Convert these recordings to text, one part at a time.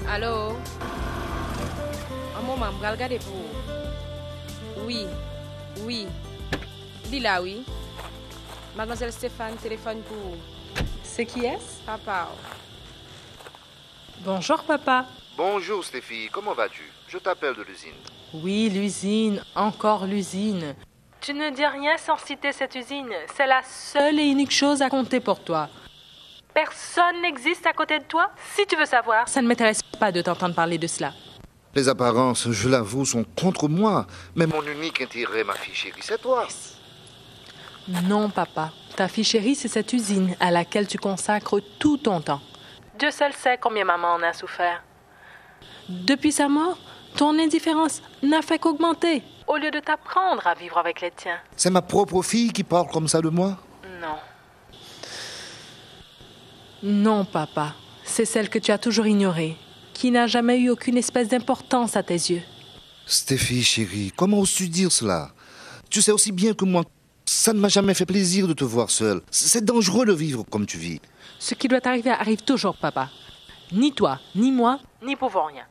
Allô? Un moment, je vais regarder pour vous. Oui, oui. Dis là, oui. Mademoiselle Stéphane téléphone pour vous. C'est qui est-ce? Papa. Bonjour, papa. Bonjour Stéphie, comment vas-tu? Je t'appelle de l'usine. Oui, l'usine, encore l'usine. Tu ne dis rien sans citer cette usine. C'est la seule et unique chose à compter pour toi. Personne n'existe à côté de toi. Si tu veux savoir, ça ne m'intéresse pas de t'entendre parler de cela. Les apparences, je l'avoue, sont contre moi. Mais mon unique intérêt, ma fille chérie, c'est toi. Non, papa. Ta fille chérie, c'est cette usine à laquelle tu consacres tout ton temps. Dieu seul sait combien maman en a souffert. Depuis sa mort, ton indifférence n'a fait qu'augmenter, au lieu de t'apprendre à vivre avec les tiens. C'est ma propre fille qui parle comme ça de moi? Non. Non, papa. C'est celle que tu as toujours ignorée, qui n'a jamais eu aucune espèce d'importance à tes yeux. Stéphie chérie, comment oses-tu dire cela? Tu sais aussi bien que moi, ça ne m'a jamais fait plaisir de te voir seule. C'est dangereux de vivre comme tu vis. Ce qui doit arriver arrive toujours, papa. Ni toi, ni moi, n'y pouvons rien.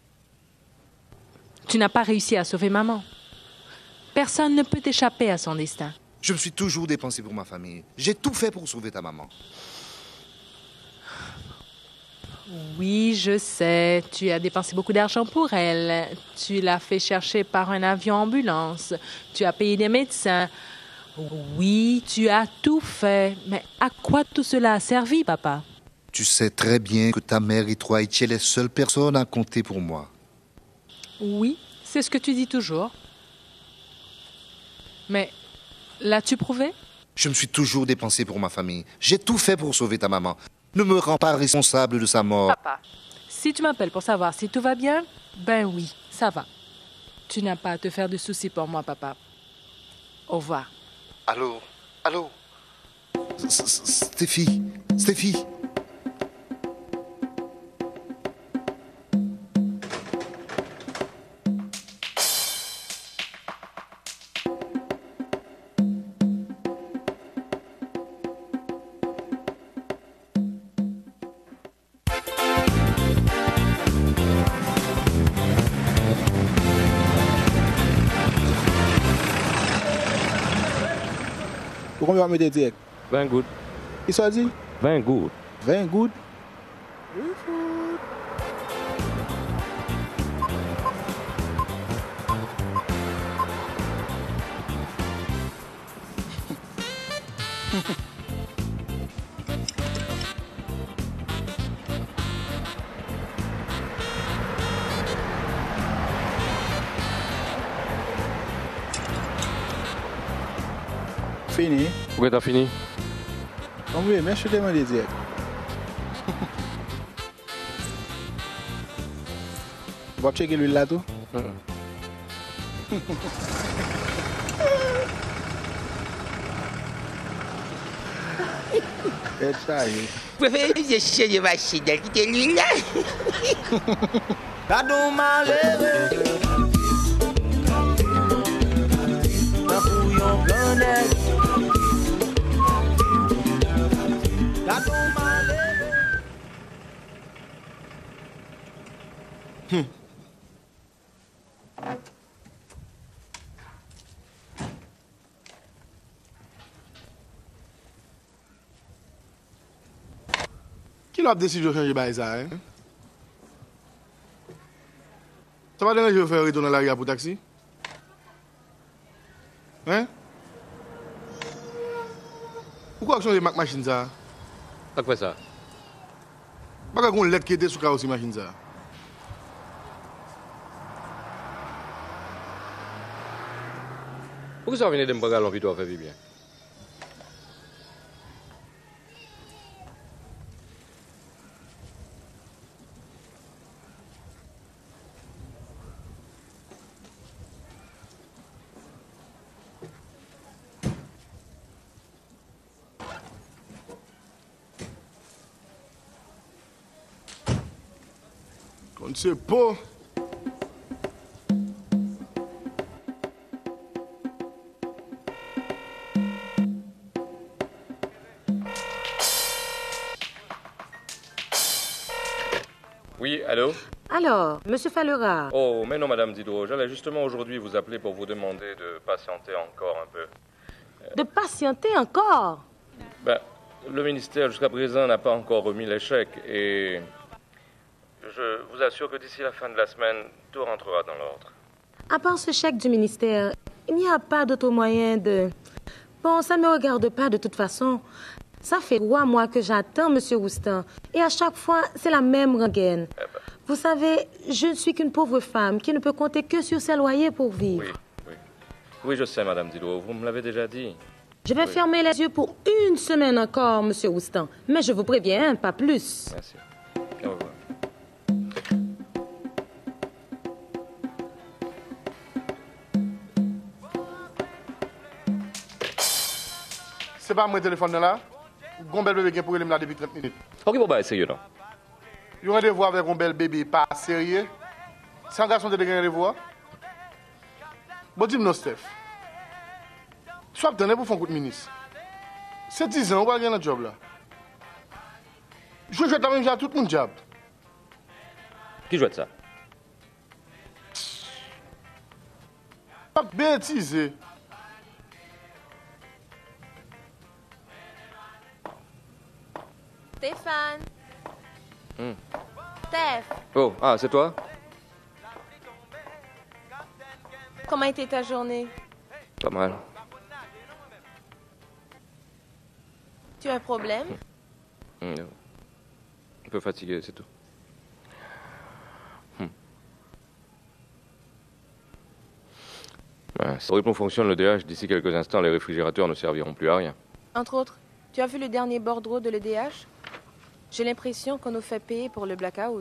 Tu n'as pas réussi à sauver maman. Personne ne peut échapper à son destin. Je me suis toujours dépensé pour ma famille. J'ai tout fait pour sauver ta maman. Oui, je sais. Tu as dépensé beaucoup d'argent pour elle. Tu l'as fait chercher par un avion-ambulance. Tu as payé des médecins. Oui, tu as tout fait. Mais à quoi tout cela a servi, papa? Tu sais très bien que ta mère et toi étiez les seules personnes à compter pour moi. Oui, c'est ce que tu dis toujours. Mais l'as-tu prouvé? Je me suis toujours dépensé pour ma famille. J'ai tout fait pour sauver ta maman. Ne me rends pas responsable de sa mort. Papa, si tu m'appelles pour savoir si tout va bien, ben oui, ça va. Tu n'as pas à te faire de soucis pour moi, papa. Au revoir. Allô? Allô? Stéphie? Stéphie? Combien on met des direct? 20 gouttes. Qui soit dit? 20 gouttes. 20 gouttes. Fini. Pourquoi t'as fini? Oui, mais je te demande direct. Tu vas checker l'huile là tout? C'est ça. Préférez utiliser chez les machines, quitter l'huile là. Pardon, malheureux. Un bouillon blanc. Pardon, malheureux. Qui l'a décidé de changer ça, hein? Ça va déranger de faire retourner l'arrière pour taxi? Hein? Pourquoi changer ma machine ça? T'as quoi ça? Pas qu'on lettre qui était sur carrosserie machine ça. Pourquoi ça venait de me pagar l'envie de faire bien? On ne sait pas. Oui, allô? Alors, Monsieur Fallera. Oh, mais non, Madame Diderot, j'allais justement aujourd'hui vous appeler pour vous demander de patienter encore un peu. De patienter encore? Ben, le ministère jusqu'à présent n'a pas encore remis les chèques et je vous assure que d'ici la fin de la semaine, tout rentrera dans l'ordre. À part ce chèque du ministère, il n'y a pas d'autre moyen de... Bon, ça ne me regarde pas de toute façon. Ça fait 3 mois que j'attends Monsieur Roustan. Et à chaque fois, c'est la même rengaine. Vous savez, je ne suis qu'une pauvre femme qui ne peut compter que sur ses loyers pour vivre. Oui. Oui, je sais, Madame Diderot, vous me l'avez déjà dit. Je vais fermer les yeux pour 1 semaine encore, Monsieur Roustan. Mais je vous préviens, pas plus. Merci. Au revoir. C'est pas mon téléphone là? Gombel bébé qui est pour aller là depuis 30 minutes. Ok, bon, bah, sérieux, non? Il y a un rendez-vous avec Gombel bébé, pas sérieux. C'est un garçon de gagner rendez-vous. Bon, dis-moi, Steph. Soit tu pour faire un coup de ministre. C'est 10 ans, on va gagner un job là. Je vais t'amener à tout mon job. Qui joue de ça? Pas bêtiser. Stéphane. Steph, Oh, ah, c'est toi? comment était ta journée? Pas mal. Tu as un problème? Un peu fatigué, c'est tout. Ben, si le rythme fonctionne le DH, d'ici quelques instants, les réfrigérateurs ne serviront plus à rien. Entre autres, tu as vu le dernier bordereau de l'EDH? J'ai l'impression qu'on nous fait payer pour le blackout.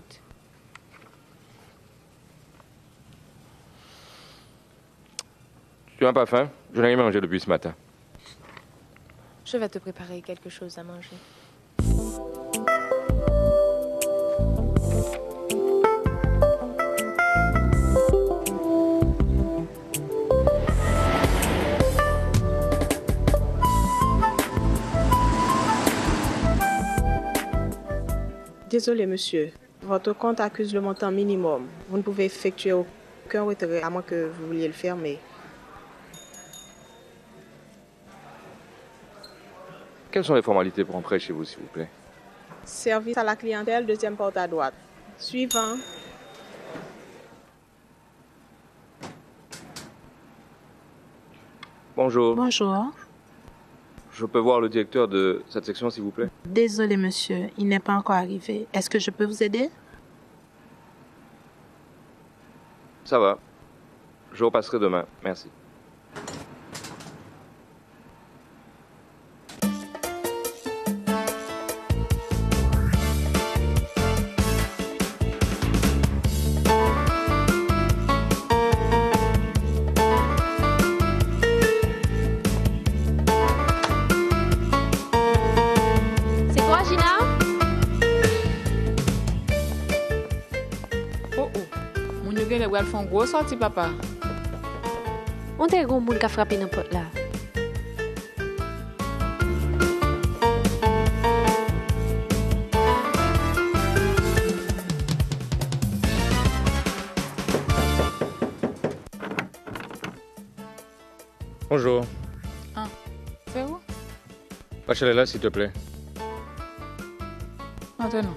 Tu n'as pas faim? Je n'ai rien mangé depuis ce matin. Je vais te préparer quelque chose à manger. Désolé, monsieur. Votre compte accuse le montant minimum. Vous ne pouvez effectuer aucun retrait, à moins que vous vouliez le faire, mais... Quelles sont les formalités pour entrer chez vous, s'il vous plaît? Service à la clientèle, 2e porte à droite. Suivant. Bonjour. Bonjour. Je peux voir le directeur de cette section, s'il vous plaît? Désolé, monsieur, il n'est pas encore arrivé. Est-ce que je peux vous aider? Ça va. Je repasserai demain. Merci. Elle fait un gros sorti, papa. On te gros monde qui a frappé dans porte là. Bonjour. Ah, c'est où? Rachel est là, s'il te plaît. Maintenant.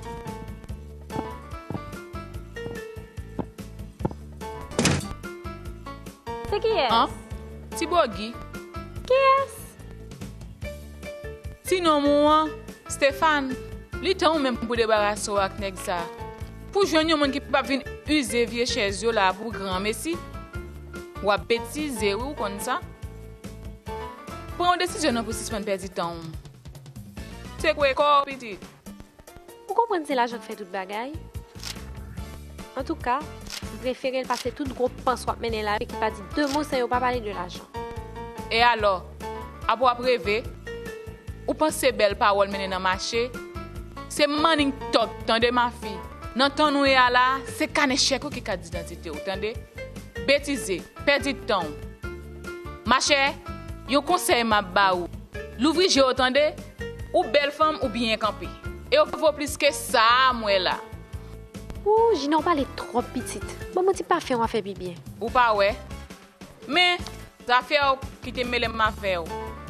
C'est qui est? Hein? Tibogi. Qui est? Sinon, moi, Stéphane, li tan ou même pour débarrasser avec nèg ça. Pour joindre un monde qui pas venir user vieux chez eux là pour grand messi. Ou à bêtiser ou comme ça. Prends une décision pour suspendre perdre du temps. C'est quoi corps petit? Vous comprenez c'est l'argent fait toute bagaille? En tout cas, je préfère passer tout gros pensoi mener là et qui pas dit 2 mots sans pas parler de l'argent. Et alors, après rêver, ou pensez belle parole mener dans marché, c'est morning talk, tendez ma fille. Dans ton nous là, c'est canne chèque qui a d'identité, entendez? Bêtiser, perdre temps. Ma chère, yo conseil m'a ba ou. L'ouvrir j'ai entendez? Ou belle femme ou bien campé. Et il faut plus que ça moi là. Ouh, j'y n'en pas les trop petites. Bon, mon petit parfait, on va faire bien. Ou pas, ouais. Mais, ça fait qui te mêle ma faire.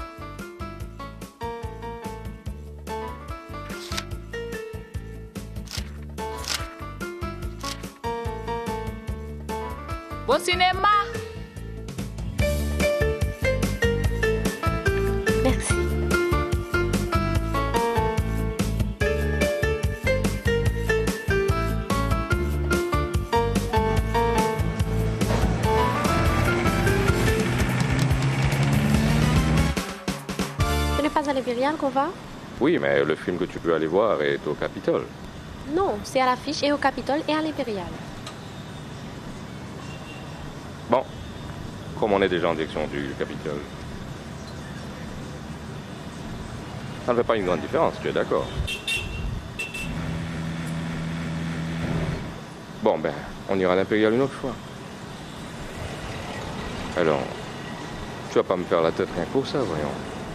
Bon cinéma. Merci. Ce n'est pas à l'Impérial qu'on va? Oui, mais le film que tu peux aller voir est au Capitole. Non, c'est à l'affiche et au Capitole et à l'Impérial. Bon, comme on est déjà en direction du Capitole. Ça ne fait pas une grande différence, tu es d'accord? Bon, ben, on ira à l'Impérial une autre fois. Alors, tu vas pas me faire la tête rien que pour ça, voyons.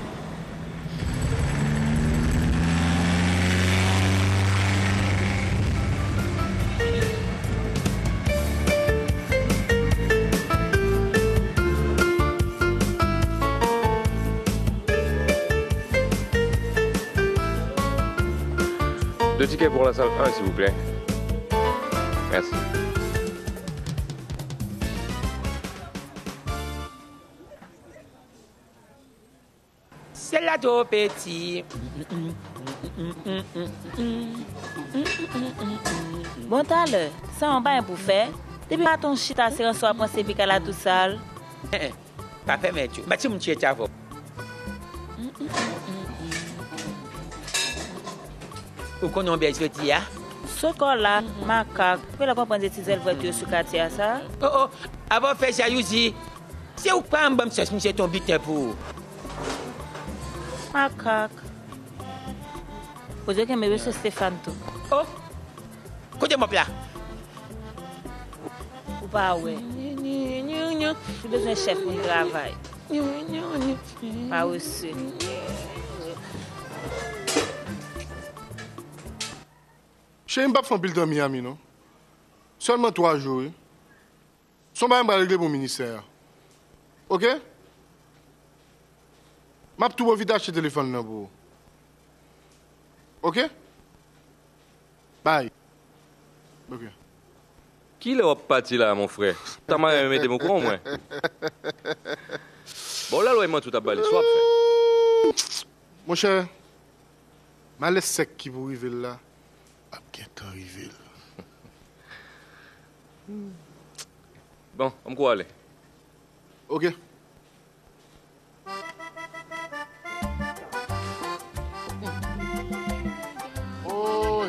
Deux tickets pour la salle 1, s'il vous plaît. Merci. C'est là tout petit. Bon talè, ça on pas pour faire. Depuis pas ton chita c'est en soi penser pique là tout sale. Pas permettre. Bah tu me tiens avant. Ou qu'on en belle petit hein? Sokola, macaque, peut la pas prendre des petites voitures sur quartier ça. Oh oh, avant faire jalousie. C'est ou pas un bon sens monsieur ton butin pour. Macaque. Vous dites que monsieur Stéphane tout. Oh. Côté mon plat. Ou pas ouais. Je besoin de chef pour le travail. Pas aussi. Je ne sais pas faire un bilan à Miami, non? Seulement 3 jours. Son bain va régler pour le ministère. OK? Je vais tout vite acheter le téléphone pour vous. OK? Bye. OK. Qui l'a parti là, mon frère? T'as mal aimé des mots courants, moi? Bon, là, moi, tout à balé. Soit fait. Mon cher, je laisse sec qui vous arrive là. À bientôt arriver. Bon, on me aller. OK. Oh.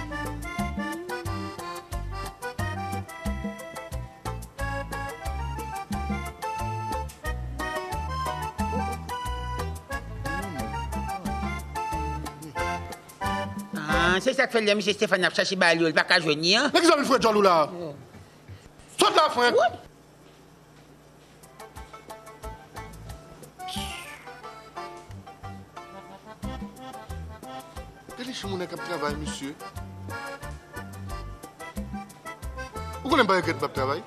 Ah, c'est ça que fait le monsieur Stéphane a cherché Balio, il va pas joindre. Mais qu'est-ce que vous faites, Jean-Loup, là? Saute là, frère! Quel est chez mon équipe de travail, monsieur? Vous connaissez pas l'équipe de travail?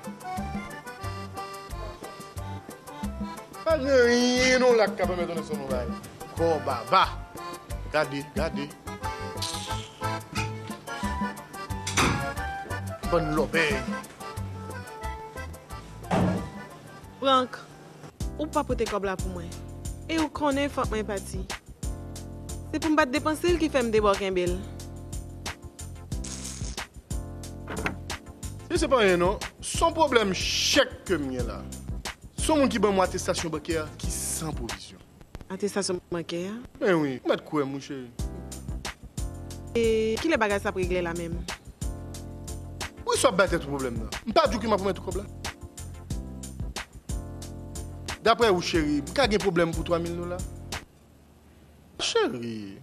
Pas rien, non, là, qui peut me donner son travail. Oh, bah, va. Regardez, regardez. Bonne l'obéi. Franck, ou pas pour tes câbles là pour moi. Et ou connaît faut que moi parti. C'est pour me battre dépenser qui fait me débarquer un bel. Si c'est pas rien, non, son problème chèque que mien là. Son monde qui bat moi attestation bancaire qui sans provision. Attestation bancaire? Ben oui, mettre quoi, mon chéri? Et qui les bagages ça pour régler la même? Oui, ça battre tout problème là. Pas du tout qui m'a promis tout problème. D'après vous, chéri, vous avez un problème pour 3000 $? Chéri.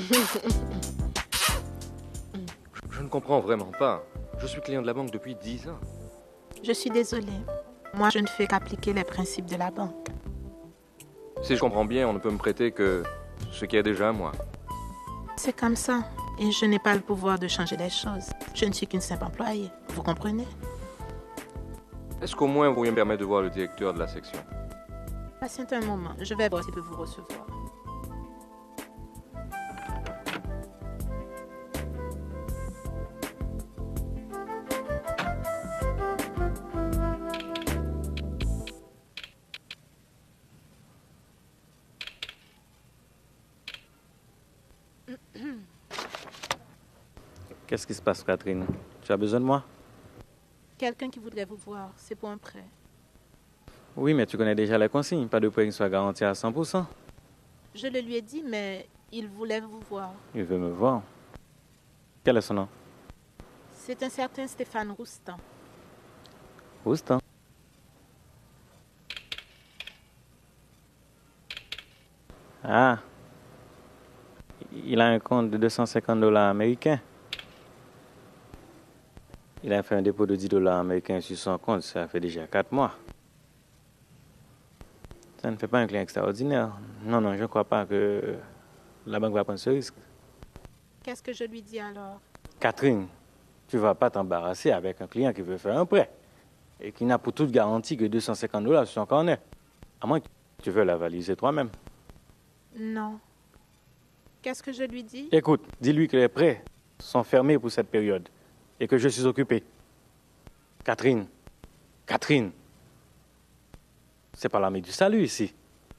Je ne comprends vraiment pas. Je suis client de la banque depuis 10 ans. Je suis désolée. Moi, je ne fais qu'appliquer les principes de la banque. Si je comprends bien, on ne peut me prêter que ce qu'il y a déjà à moi. C'est comme ça. Et je n'ai pas le pouvoir de changer les choses. Je ne suis qu'une simple employée. Vous comprenez? Est-ce qu'au moins vous pourriez me permettre de voir le directeur de la section? Patientez un moment. Je vais voir s'il peut vous recevoir. Qu'est-ce qui se passe, Catherine? Tu as besoin de moi? Quelqu'un qui voudrait vous voir. C'est pour un prêt. Oui, mais tu connais déjà les consignes. Pas de prêt qui soit garanti à 100%. Je le lui ai dit, mais il voulait vous voir. Il veut me voir. Quel est son nom? C'est un certain Stéphane Roustan. Roustan? Ah. Il a un compte de $250 américains. Il a fait un dépôt de $10 américains sur son compte. Ça fait déjà 4 mois. Ça ne fait pas un client extraordinaire. Non, je ne crois pas que la banque va prendre ce risque. Qu'est-ce que je lui dis alors? Catherine, tu ne vas pas t'embarrasser avec un client qui veut faire un prêt et qui n'a pour toute garantie que $250 sur son carnet. À moins que tu veuilles l'avaliser toi-même. Non. Qu'est-ce que je lui dis? Écoute, dis-lui que les prêts sont fermés pour cette période et que je suis occupé. Catherine, c'est pas l'armée du salut ici.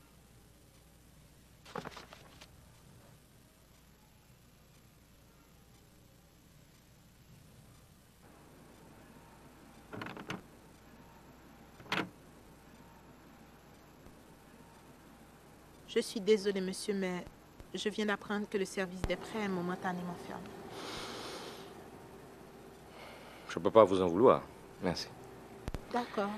Je suis désolée, monsieur, mais je viens d'apprendre que le service des prêts est momentanément fermé. Je ne peux pas vous en vouloir. Merci. D'accord.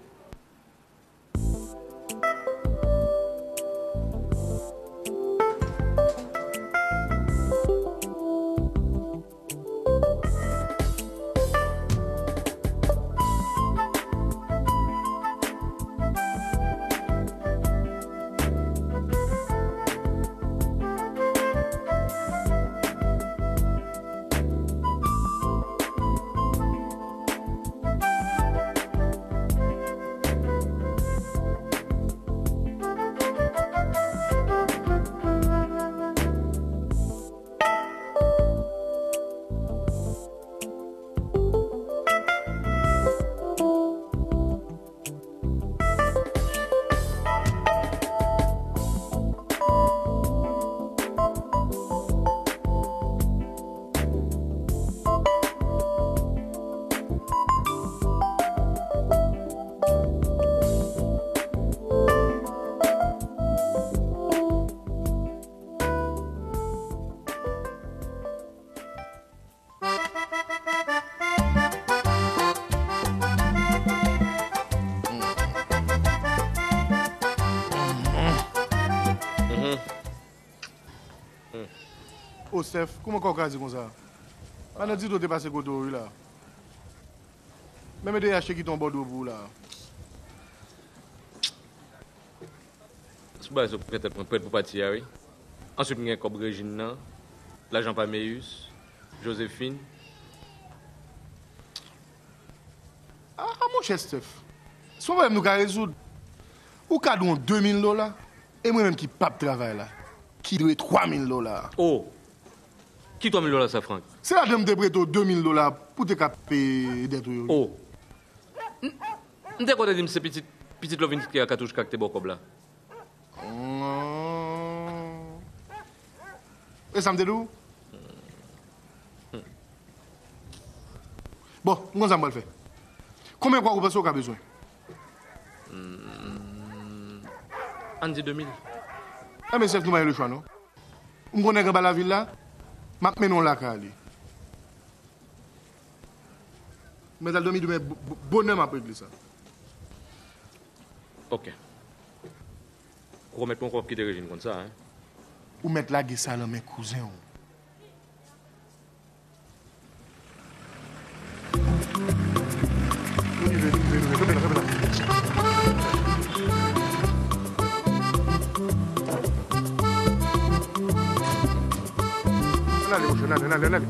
Oh, Steph, comment on a dit comme ça? On a dit que tu es passé côté là. Même des achats qui tombent au bout là. C'est pas ça peut-être prêt pour partir, oui. Ensuite, il y a comme Régine, l'agent Paméus, Joséphine. Ah, mon cher Steph, si on va nous résoudre, ou qu'à nous $2000 et moi-même qui pas de travail là, qui doit $3000. Oh! Qui $3000 ça, Franck? C'est la dame de prêter $2000 pour te payer des trucs. Oh! Je te dis que c'est petite lovine qui a cartouche qui est là. Et ça me dit où? Bon, comment ça me le fait? Combien de quoi vous pensez qu'on a besoin? On dit 2000. Ah, mais c'est nous le choix, non? On connaît que la ville là, maintenant la cali. Mais elle dormi demain bonhomme après ça. Ok. On va mettre mon corps qui est d'origine comme ça, hein? Ou mettre la guise à mes cousins. Allez, mon cher, allez.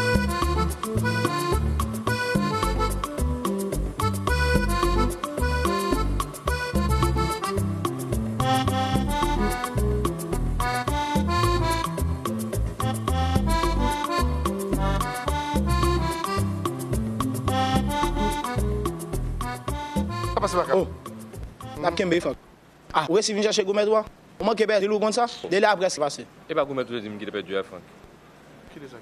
Oh, la kembe fok. Ah, ouais, si vous cherchez Goumet, toi? Au moins, Québec, il est comme ça? Dès après, c'est passé. Et pas Goumet, tu dis qu'il a perdu à Franck. Qui les a dit?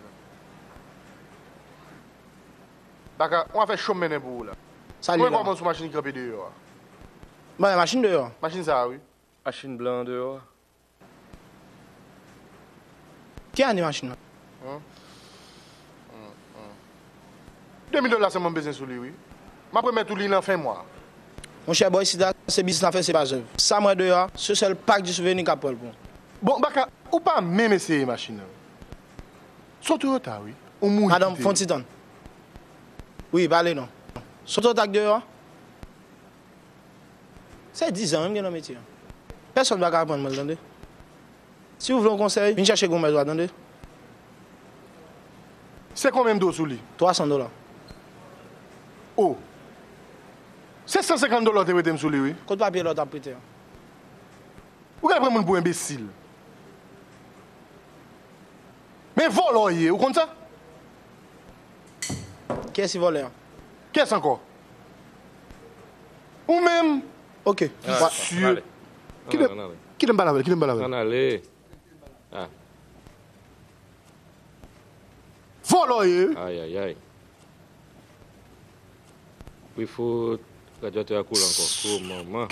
D'accord, on va faire chômer pour vous là. Salut. Vous comment sur machine qui est dehors? Bah, machine dehors. Machine ça, oui. Machine blanche dehors. Qui a une machine? $2,000, c'est mon besoin sur lui, oui. Je vais mettre tout lui dans fin mois. Mon cher boy, si c'est business à faire, c'est pas œuvre. Ça, moi, dehors, ce seul pack du souvenir qu'à Paul. Bon, Baka, ou pas même essayer la machine? Surtout au tas, oui. Madame Fontiton. Oui, parlez non. Surtout au tas dehors. C'est 10 ans, même, dans le métier. Personne ne va apprendre, moi, attendez. Si vous voulez un conseil, venez chercher Goumet, attendez. C'est combien de sous lui? $300. Oh. C'est $150 que tu as sur lui, oui. Côte papier, l'autre a prêté. Vous avez pris pour imbécile. Mais voleur, vous comprenez ça? Qu'est-ce qui vole? Qu'est-ce encore? Ou même. Ok. Monsieur. Qui l'aime pas la Allez. Ah. Voleur. Aïe. Il faut radiateur à coule encore. Oh, maman.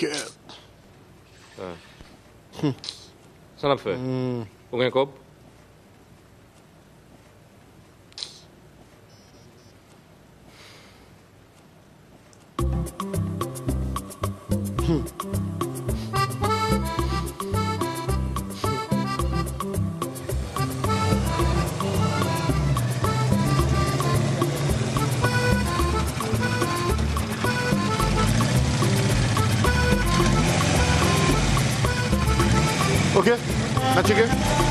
Ça l'a fait. Pour un cop. Ok, on a checké.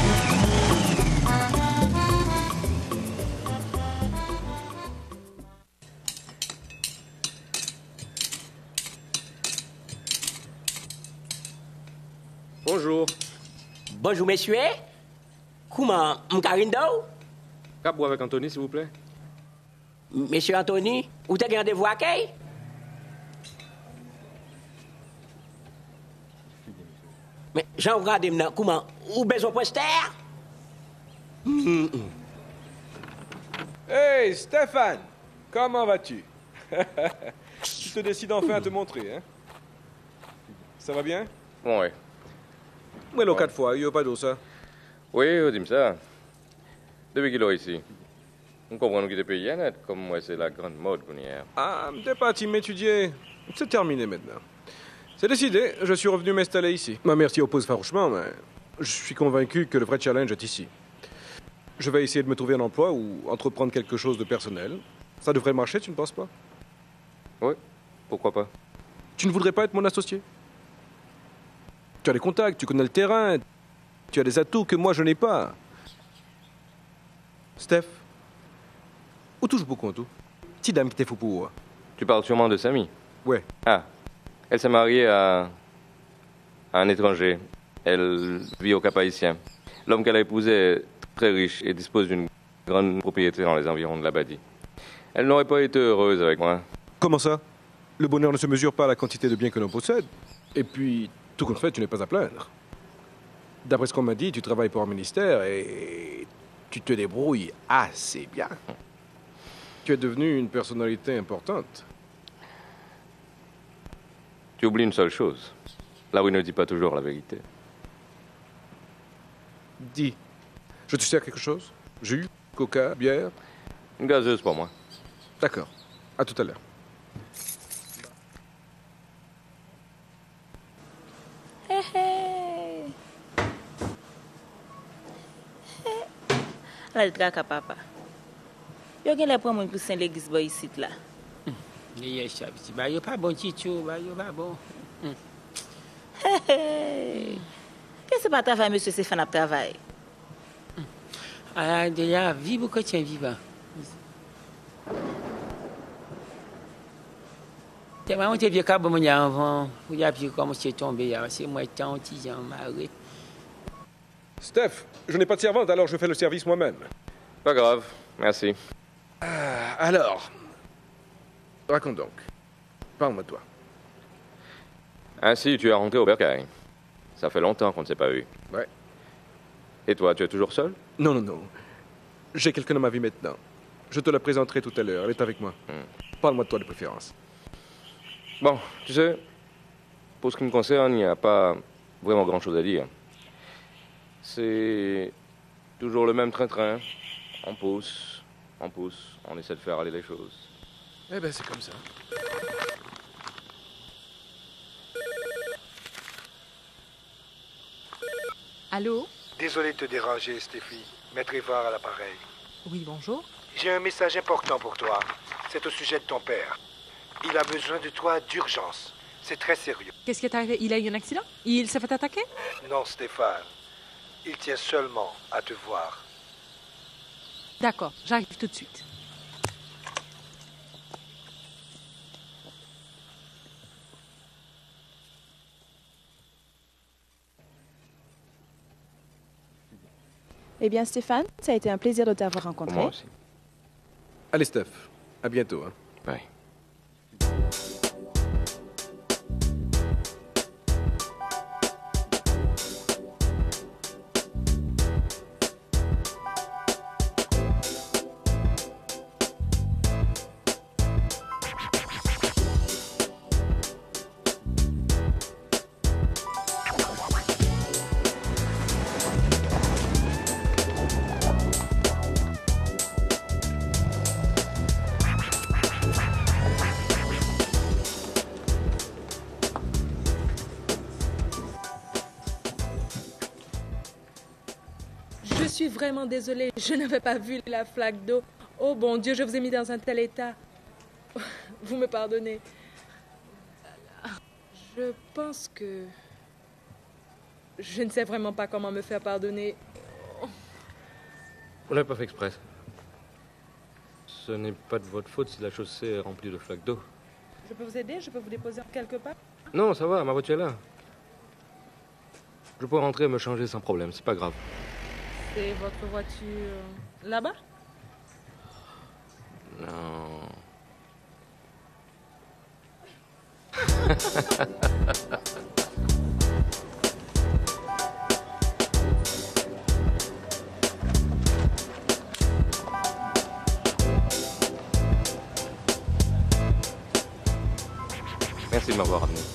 Bonjour. Bonjour, messieurs. Comment, M'Karindo? Cap boire avec Anthony, s'il vous plaît. Monsieur Anthony, où t'as rendez-vous à qui? Mais j'en regarde maintenant, comment? Où besoin de poster? Hey, Stéphane! Comment vas-tu? Tu te décides enfin à te montrer, hein? Ça va bien? Oui. Mais le 4 fois, il n'y a pas d'eau, ça? Oui, dis-moi ça. Depuis qu'il est ici, on comprend qu'il est payé net, comme moi, c'est la grande mode qu'on y a. Ah, t'es parti m'étudier. C'est terminé maintenant. C'est décidé, je suis revenu m'installer ici. Ma mère s'y oppose farouchement, mais je suis convaincu que le vrai challenge est ici. Je vais essayer de me trouver un emploi ou entreprendre quelque chose de personnel. Ça devrait marcher, tu ne penses pas? Oui, pourquoi pas? Tu ne voudrais pas être mon associé? Tu as des contacts, tu connais le terrain, tu as des atouts que moi je n'ai pas. Steph, où touche beaucoup en tout? Petite dame qui t'est fou pour. Tu parles sûrement de Samy? Ouais. Ah, elle s'est mariée à un étranger. Elle vit au Cap Haïtien. L'homme qu'elle a épousé est très riche et dispose d'une grande propriété dans les environs de l'Abadie. Elle n'aurait pas été heureuse avec moi. Comment ça? Le bonheur ne se mesure pas à la quantité de biens que l'on possède. Et puis, tout compte fait, tu n'es pas à plaindre. D'après ce qu'on m'a dit, tu travailles pour un ministère et tu te débrouilles assez bien. Tu es devenu une personnalité importante. Tu oublies une seule chose. La rue ne dit pas toujours la vérité. Dis, je te sers quelque chose? Jus, coca, bière? Une gazeuse pour moi. D'accord. À tout à l'heure. Là, le tracas, papa. Yo gen les prendre mon poussin l'église boy ici là. Il y a pas bon chicho, il y a pas bon. Qu'est-ce que pas travail monsieur Stéphane a travail? Ah, déjà, vive ou que tu es vivant. C'est vraiment tes vieux câbles, mon avant. Vous avez vu comment c'est tombé. C'est moi, tant, tiens, marre. Steph, je n'ai pas de servante, alors je fais le service moi-même. Pas grave, merci. Alors, raconte donc. Parle-moi de toi. Ainsi, tu es rentré au bercail. Ça fait longtemps qu'on ne s'est pas eu. Ouais. Et toi, tu es toujours seul? Non, non, non. J'ai quelqu'un dans ma vie maintenant. Je te la présenterai tout à l'heure. Elle est avec moi. Parle-moi de toi de préférence. Bon, tu sais, pour ce qui me concerne, il n'y a pas vraiment grand-chose à dire. C'est toujours le même train-train. On pousse, on essaie de faire aller les choses. Eh ben, c'est comme ça. Allô? Désolé de te déranger, Stéphie. Maître Évar à l'appareil. Oui, bonjour. J'ai un message important pour toi. C'est au sujet de ton père. Il a besoin de toi d'urgence. C'est très sérieux. Qu'est-ce qui est arrivé? Il a eu un accident? Il s'est fait attaquer? Non, Stéphane. Il tient seulement à te voir. D'accord, j'arrive tout de suite. Eh bien, Stéphane, ça a été un plaisir de t'avoir rencontré. Moi aussi. Allez, Steph. À bientôt. Hein. Ouais. Je suis vraiment désolée, je n'avais pas vu la flaque d'eau. Oh bon Dieu, je vous ai mis dans un tel état. Vous me pardonnez. Je pense que... Je ne sais vraiment pas comment me faire pardonner. On l'a pas fait exprès. Ce n'est pas de votre faute si la chaussée est remplie de flaques d'eau. Je peux vous aider? Je peux vous déposer quelque part? Non, ça va, ma voiture est là. Je peux rentrer et me changer sans problème, c'est pas grave. C'est votre voiture là-bas? Non. Merci de m'avoir amené.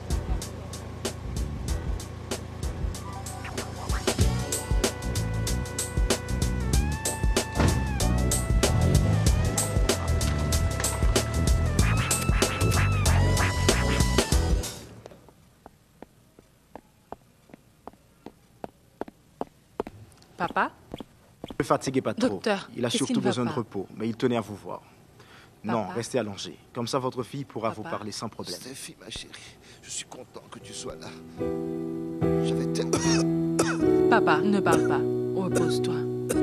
Papa? Ne fatiguez pas trop. Docteur, il a qu'est-ce qui surtout ne va besoin de pas? repos, mais il tenait à vous voir. Non, Papa? restez allongé. Comme ça, votre fille pourra Papa? vous parler sans problème. Stéphie, ma chérie, je suis content que tu sois là. J'avais tellement... Papa, ne parle pas. Repose-toi.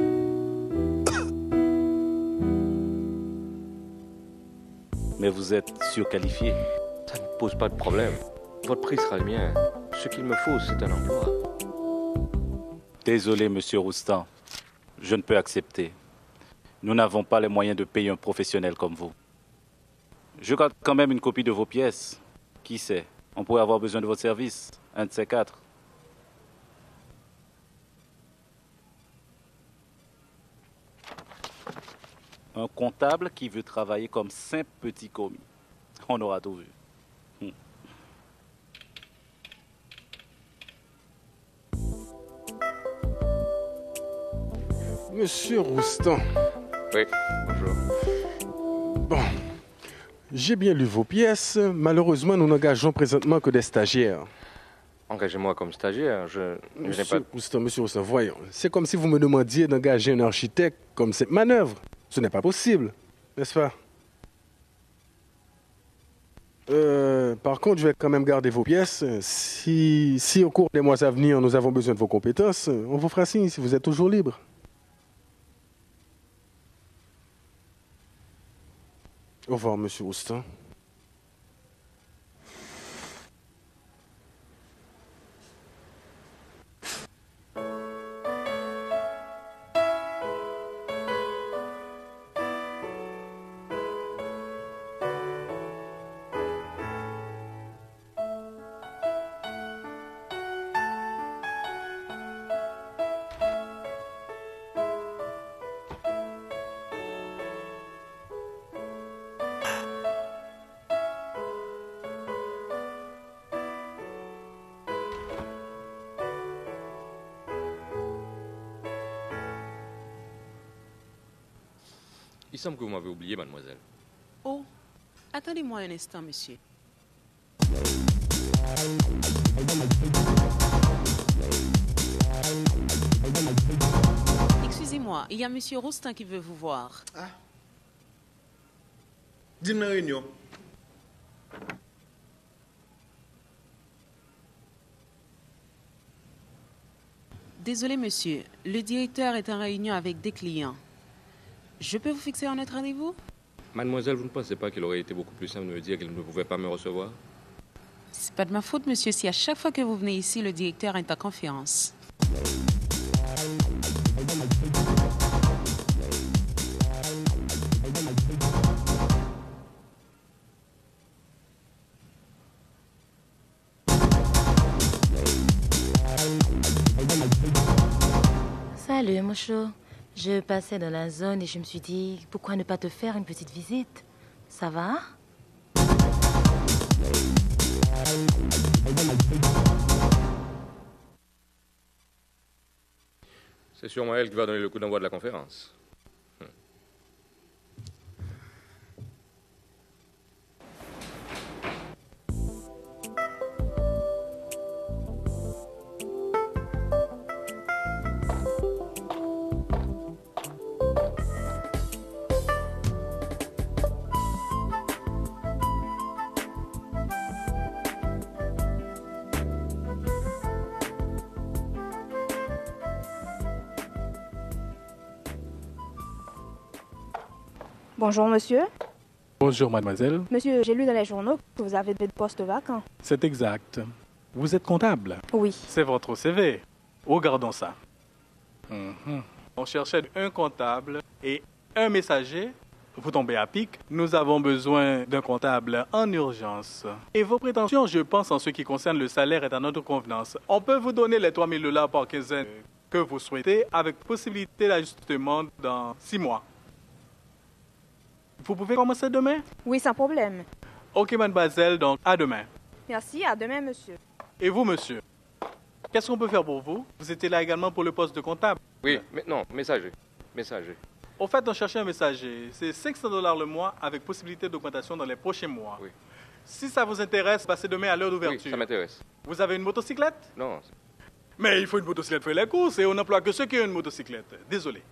Mais vous êtes surqualifié. Ça ne pose pas de problème. Votre prix sera le mien. Ce qu'il me faut, c'est un emploi. Désolé, monsieur Roustan. Je ne peux accepter. Nous n'avons pas les moyens de payer un professionnel comme vous. Je garde quand même une copie de vos pièces. Qui sait? On pourrait avoir besoin de votre service. Un de ces quatre. Un comptable qui veut travailler comme simple petit commis. On aura tout vu. Monsieur Roustan. Oui, bonjour. Bon, j'ai bien lu vos pièces. Malheureusement, nous n'engageons présentement que des stagiaires. Engagez-moi comme stagiaire, je n'ai Monsieur pas... Roustan, voyons. C'est comme si vous me demandiez d'engager un architecte comme cette manœuvre. Ce n'est pas possible, n'est-ce pas? Par contre, je vais quand même garder vos pièces. Si au cours des mois à venir, nous avons besoin de vos compétences, on vous fera signe si vous êtes toujours libre. Au revoir, monsieur Roustan. Il semble que vous m'avez oublié, mademoiselle. Oh, attendez-moi un instant, monsieur. Excusez-moi, il y a monsieur Roustan qui veut vous voir. Ah. Dis-moi une réunion. Désolé, monsieur. Le directeur est en réunion avec des clients. Je peux vous fixer un autre rendez-vous? Mademoiselle, vous ne pensez pas qu'il aurait été beaucoup plus simple de me dire qu'il ne pouvait pas me recevoir? C'est pas de ma faute, monsieur, si à chaque fois que vous venez ici, le directeur est en conférence. Salut, mon chou. Je passais dans la zone et je me suis dit, pourquoi ne pas te faire une petite visite? Ça va? C'est sûrement elle qui va donner le coup d'envoi de la conférence. Bonjour, monsieur. Bonjour, mademoiselle. Monsieur, j'ai lu dans les journaux que vous avez des postes vacants. C'est exact. Vous êtes comptable? Oui. C'est votre CV. Regardons ça. On cherchait un comptable et un messager. Vous tombez à pic. Nous avons besoin d'un comptable en urgence. Et vos prétentions, je pense, en ce qui concerne le salaire, est à notre convenance. On peut vous donner les 3 000 $ par quinzaine que vous souhaitez, avec possibilité d'ajustement dans 6 mois. Vous pouvez commencer demain? Oui, sans problème. Ok, mademoiselle, donc à demain. Merci, à demain, monsieur. Et vous, monsieur? Qu'est-ce qu'on peut faire pour vous? Vous étiez là également pour le poste de comptable? Oui, mais non, messager. Messager. Au fait, on cherchait un messager. C'est 500 $ le mois avec possibilité d'augmentation dans les prochains mois. Oui. Si ça vous intéresse, passez demain à l'heure d'ouverture. Oui, ça m'intéresse. Vous avez une motocyclette? Non. Mais il faut une motocyclette pour les courses et on n'emploie que ceux qui ont une motocyclette. Désolé.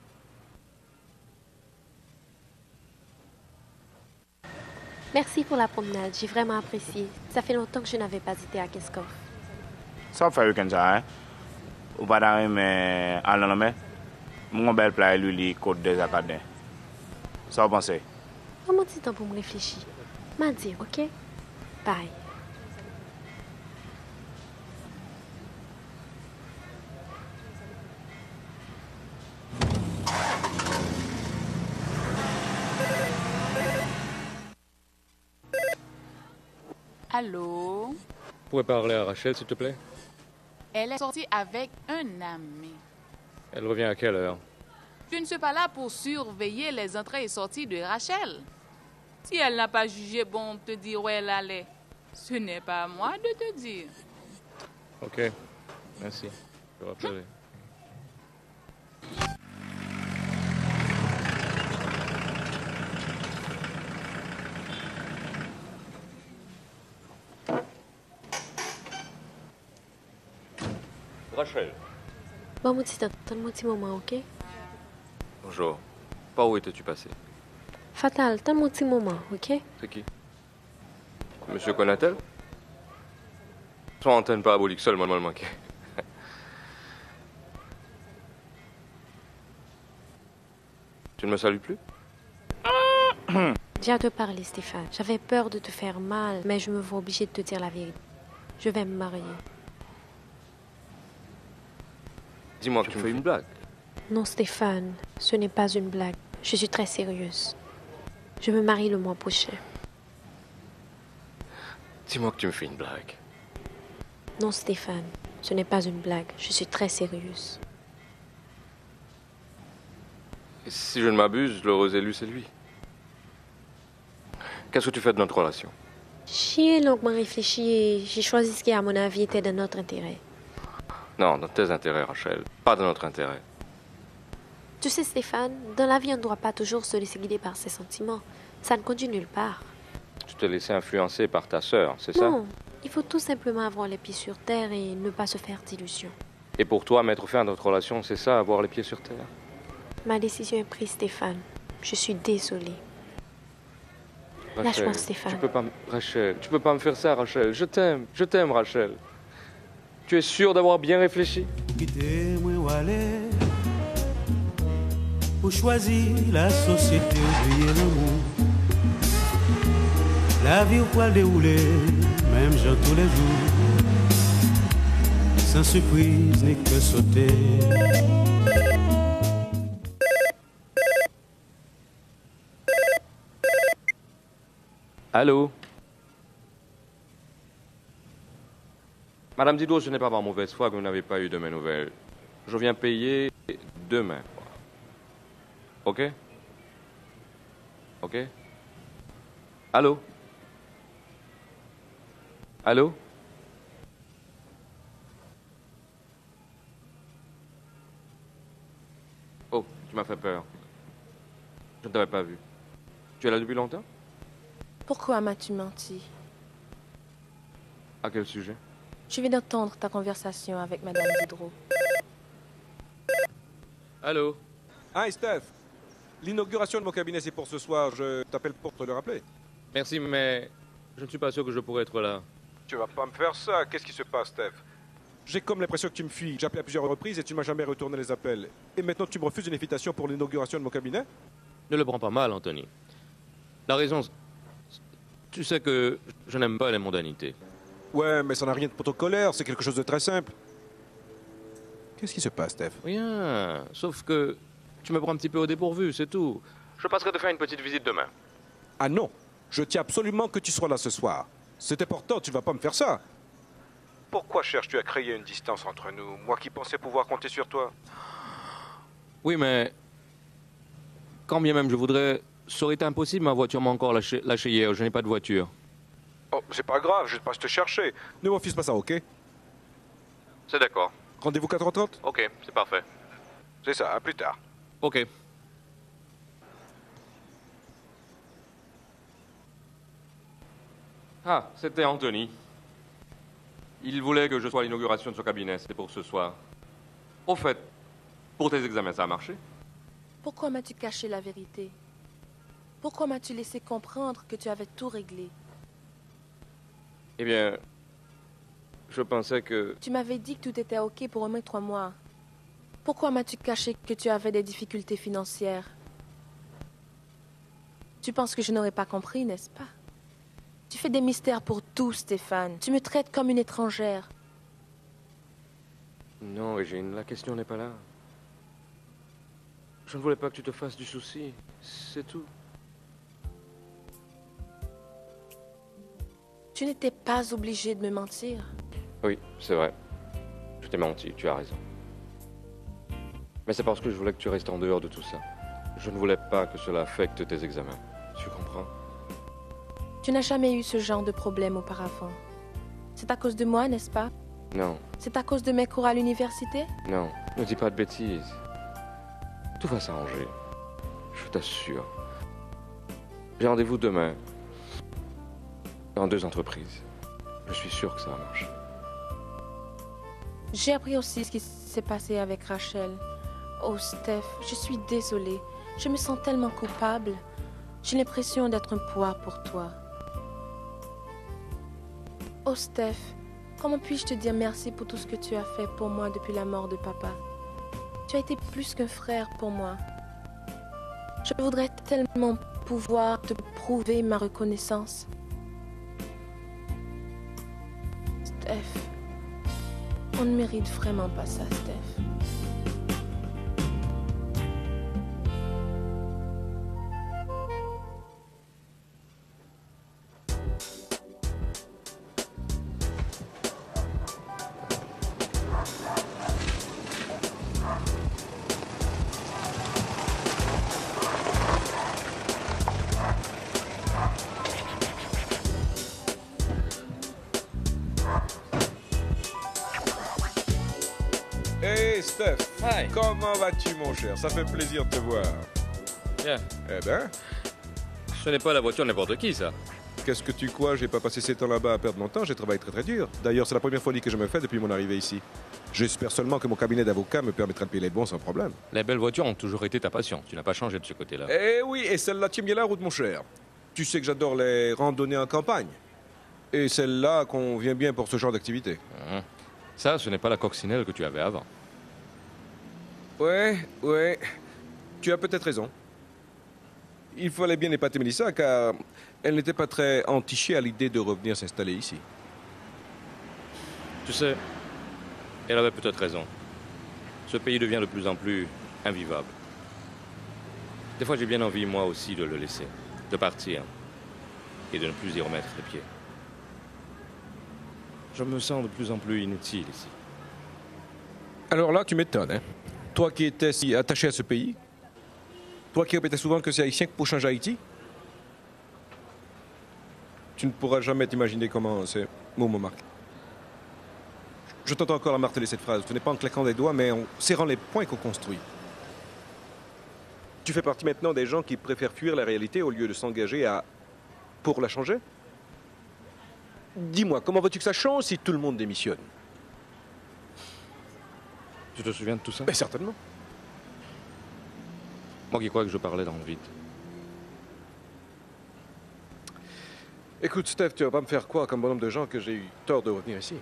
Merci pour la promenade, j'ai vraiment apprécié. Ça fait longtemps que je n'avais pas été à Keskov. Ça fait week-end ça, hein? Ou pas d'arrêt, mais à l'année, mon bel plat est lui, côte des académies. Ça vous pensez? Prends-moi un petit temps pour me réfléchir. M'a dit, ok? Bye. Allô? Vous pouvez parler à Rachel, s'il te plaît? Elle est sortie avec un ami. Elle revient à quelle heure? Je ne suis pas là pour surveiller les entrées et sorties de Rachel. Si elle n'a pas jugé bon de te dire où elle allait, ce n'est pas à moi de te dire. Ok, merci. Je vais rappeler. Rachel. Bon, mon petit temps, donne-moi un petit moment, ok? Bonjour. Par où étais-tu passé? Fatal, donne-moi un petit moment, ok? C'est qui? Monsieur Conatel? Son antenne parabolique seulement me manquait. Tu ne me salues plus? J'ai à te parler, Stéphane. J'avais peur de te faire mal, mais je me vois obligée de te dire la vérité. Je vais me marier. Dis-moi que tu me fais une blague. Non, Stéphane, ce n'est pas une blague. Je suis très sérieuse. Je me marie le mois prochain. Dis-moi que tu me fais une blague. Non, Stéphane, ce n'est pas une blague. Je suis très sérieuse. Et si je ne m'abuse, l'heureux élu, c'est lui. Qu'est-ce que tu fais de notre relation? J'y ai longuement réfléchi et j'ai choisi ce qui, à mon avis, était de notre intérêt. Non, dans tes intérêts, Rachel. Pas de notre intérêt. Tu sais, Stéphane, dans la vie, on ne doit pas toujours se laisser guider par ses sentiments. Ça ne conduit nulle part. Tu t'es laissé influencer par ta sœur, c'est ça? Non, il faut tout simplement avoir les pieds sur terre et ne pas se faire d'illusions. Et pour toi, mettre fin à notre relation, c'est ça, avoir les pieds sur terre? Ma décision est prise, Stéphane. Je suis désolée. Lâche-moi, Stéphane. Rachel, tu peux pas me faire ça, Rachel. Je t'aime, Rachel. Tu es sûre d'avoir bien réfléchi? Pour choisir la société, oublier l'amour. La vie au poil déroulé, même genre tous les jours. Sans surprise ni que sauter. Allô? Madame Didot, ce n'est pas par mauvaise foi que vous n'avez pas eu de mes nouvelles. Je viens payer demain. Ok? Ok? Allô? Allô? Oh, tu m'as fait peur. Je ne t'avais pas vu. Tu es là depuis longtemps? Pourquoi m'as-tu menti? À quel sujet? Je viens d'entendre ta conversation avec Madame Diderot. Allô? Hi, Steph. L'inauguration de mon cabinet, c'est pour ce soir. Je t'appelle pour te le rappeler. Merci, mais je ne suis pas sûr que je pourrais être là. Tu vas pas me faire ça. Qu'est-ce qui se passe, Steph? J'ai comme l'impression que tu me fuis. J'ai appelé à plusieurs reprises et tu m'as jamais retourné les appels. Et maintenant, tu me refuses une invitation pour l'inauguration de mon cabinet? Ne le prends pas mal, Anthony. La raison, tu sais que je n'aime pas les mondanités. Ouais, mais ça n'a rien de protocolaire. C'est quelque chose de très simple. Qu'est-ce qui se passe, Steph? Rien. Sauf que tu me prends un petit peu au dépourvu, c'est tout. Je passerai te faire une petite visite demain. Ah non. Je tiens absolument que tu sois là ce soir. C'est important, tu ne vas pas me faire ça. Pourquoi cherches-tu à créer une distance entre nous? Moi qui pensais pouvoir compter sur toi. Oui, mais quand bien même je voudrais, ça aurait été impossible. Ma voiture m'a encore lâché hier. Je n'ai pas de voiture. Oh, c'est pas grave, je passe te chercher. Ne m'offuse pas ça, ok? C'est d'accord. Rendez-vous 4h30? Ok, c'est parfait. C'est ça, à plus tard. Ok. Ah, c'était Anthony. Il voulait que je sois à l'inauguration de son cabinet, c'était pour ce soir. Au fait, pour tes examens, ça a marché? Pourquoi m'as-tu caché la vérité? Pourquoi m'as-tu laissé comprendre que tu avais tout réglé? Eh bien, je pensais que... Tu m'avais dit que tout était OK pour au moins 3 mois. Pourquoi m'as-tu caché que tu avais des difficultés financières? Tu penses que je n'aurais pas compris, n'est-ce pas? Tu fais des mystères pour tout, Stéphane. Tu me traites comme une étrangère. Non, Régine, la question n'est pas là. Je ne voulais pas que tu te fasses du souci. C'est tout. Tu n'étais pas obligé de me mentir. Oui, c'est vrai. Je t'ai menti, tu as raison. Mais c'est parce que je voulais que tu restes en dehors de tout ça. Je ne voulais pas que cela affecte tes examens. Tu comprends? Tu n'as jamais eu ce genre de problème auparavant. C'est à cause de moi, n'est-ce pas? Non, C'est à cause de mes cours à l'université? non, ne dis pas de bêtises. Tout va s'arranger. Je t'assure. J'ai rendez-vous demain. Dans 2 entreprises. Je suis sûr que ça va marcher. J'ai appris aussi ce qui s'est passé avec Rachel. Oh, Steph, je suis désolée. Je me sens tellement coupable. J'ai l'impression d'être un poids pour toi. Oh, Steph, comment puis-je te dire merci pour tout ce que tu as fait pour moi depuis la mort de papa? Tu as été plus qu'un frère pour moi. Je voudrais tellement pouvoir te prouver ma reconnaissance. Steph, on ne mérite vraiment pas ça, Steph. Hey Steph, comment vas-tu mon cher? Ça fait plaisir de te voir. Bien. Eh ben? Ce n'est pas la voiture de n'importe qui, ça. Qu'est-ce que tu crois? J'ai pas passé ces temps là-bas à perdre mon temps, j'ai travaillé très dur. D'ailleurs, c'est la première folie que je me fais depuis mon arrivée ici. J'espère seulement que mon cabinet d'avocat me permettra de payer les bons sans problème. Les belles voitures ont toujours été ta passion. Tu n'as pas changé de ce côté-là. Eh oui, et celle-là tient bien la route, mon cher. Tu sais que j'adore les randonnées en campagne. Et celle-là convient bien pour ce genre d'activité. Ça, ce n'est pas la coccinelle que tu avais avant. Ouais. Tu as peut-être raison. Il fallait bien épater Mélissa, car elle n'était pas très entichée à l'idée de revenir s'installer ici. Tu sais, elle avait peut-être raison. Ce pays devient de plus en plus invivable. Des fois, j'ai bien envie, moi aussi, de le laisser, de partir et de ne plus y remettre les pieds. Je me sens de plus en plus inutile ici. Alors là, tu m'étonnes, hein? Toi qui étais si attaché à ce pays, toi qui répétais souvent que c'est haïtien pour changer Haïti, tu ne pourras jamais t'imaginer comment ces mots m'ont marqué. Je t'entends encore la marteler cette phrase. Ce n'est pas en claquant des doigts, mais en serrant les poings qu'on construit. Tu fais partie maintenant des gens qui préfèrent fuir la réalité au lieu de s'engager pour la changer? Dis-moi, comment veux-tu que ça change si tout le monde démissionne? Tu te souviens de tout ça? Mais certainement. Moi qui crois que je parlais dans le vide. Écoute, Steph, tu vas pas me faire croire comme bonhomme de gens que j'ai eu tort de revenir ici.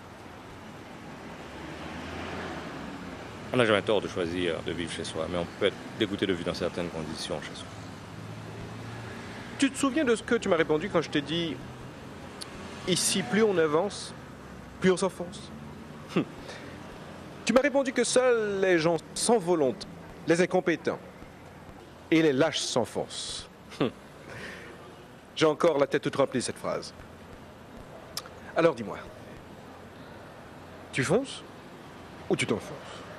On n'a jamais tort de choisir de vivre chez soi, mais on peut être dégoûté de vivre dans certaines conditions chez soi. Tu te souviens de ce que tu m'as répondu quand je t'ai dit « Ici, plus on avance, plus on s'enfonce ». Tu m'as répondu que seuls les gens sans volonté, les incompétents et les lâches s'enfoncent. J'ai encore la tête toute remplie de cette phrase. Alors dis-moi, tu fonces ou tu t'enfonces?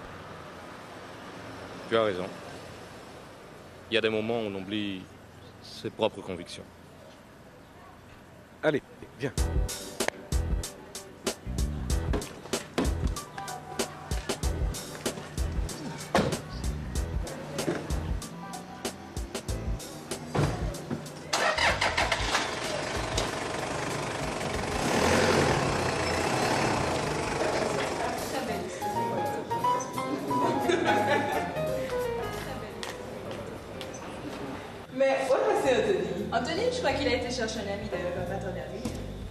Tu as raison. Il y a des moments où on oublie ses propres convictions. Allez, viens. Mais où est passé Anthony? Anthony, je crois qu'il a été chercher un ami de maternelle.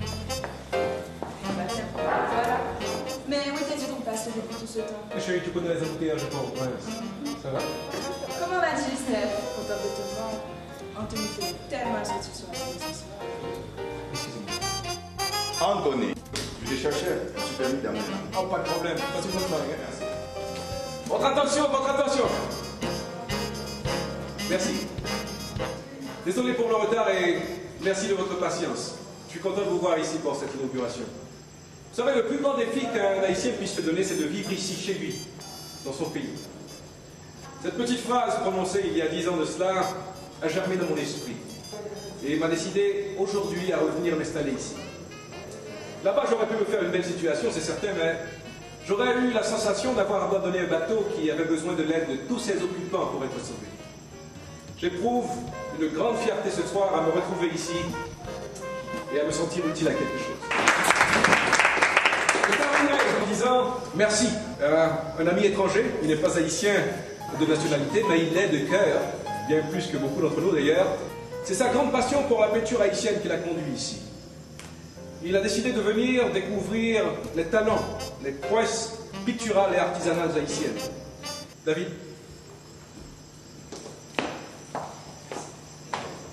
Bah tiens, voilà. Mais où était-tu donc passé depuis tout ce temps? Chérie, tu connais les embouteillages de Port-au-Prince. Ça va? Comment vas-tu, Steph? Content de te voir. Anthony était tellement sorti sur la route ce soir. Anthony, je te cherchais. Je suis permis d'amener. Oh, pas de problème. Passez une bonne soirée. Merci. Votre attention, votre attention. Merci. Désolé pour le retard et merci de votre patience. Je suis content de vous voir ici pour cette inauguration. Vous savez, le plus grand défi qu'un Haïtien puisse se donner, c'est de vivre ici, chez lui, dans son pays. Cette petite phrase prononcée il y a 10 ans de cela a germé dans mon esprit et m'a décidé aujourd'hui à revenir m'installer ici. Là-bas, j'aurais pu me faire une belle situation, c'est certain, mais j'aurais eu la sensation d'avoir abandonné un bateau qui avait besoin de l'aide de tous ses occupants pour être sauvé. J'éprouve une grande fierté ce soir à me retrouver ici et à me sentir utile à quelque chose. Je terminerai en disant merci à un ami étranger. Il n'est pas haïtien de nationalité, mais il l'est de cœur, bien plus que beaucoup d'entre nous d'ailleurs. C'est sa grande passion pour la peinture haïtienne qui l'a conduit ici. Il a décidé de venir découvrir les talents, les prouesses picturales et artisanales haïtiennes. David.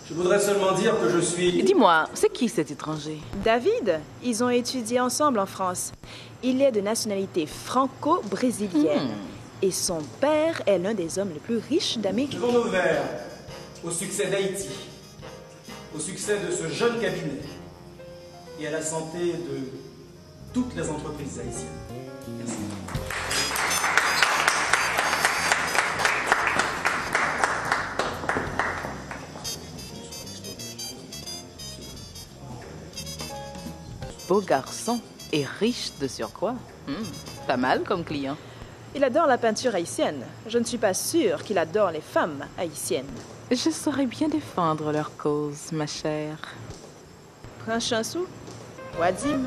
Je voudrais seulement dire que je suis... Dis-moi, c'est qui cet étranger? David, ils ont étudié ensemble en France. Il est de nationalité franco-brésilienne. Et son père est l'un des hommes les plus riches d'Amérique. Levons nos verres au succès d'Haïti, au succès de ce jeune cabinet et à la santé de toutes les entreprises haïtiennes. Merci. Beau garçon et riche de surcroît. Pas mal comme client. Il adore la peinture haïtienne. Je ne suis pas sûre qu'il adore les femmes haïtiennes. Je saurais bien défendre leur cause, ma chère. Prince Chansou, Wadim.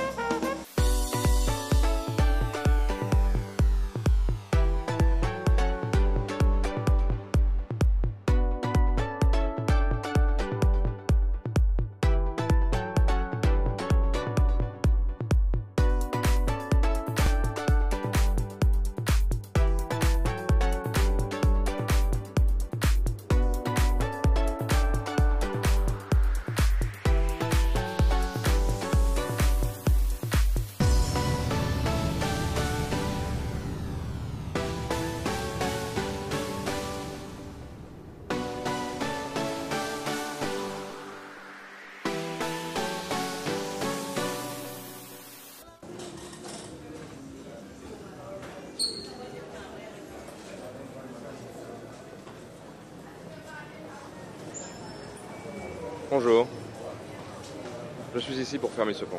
Bonjour. Je suis ici pour fermer ce compte.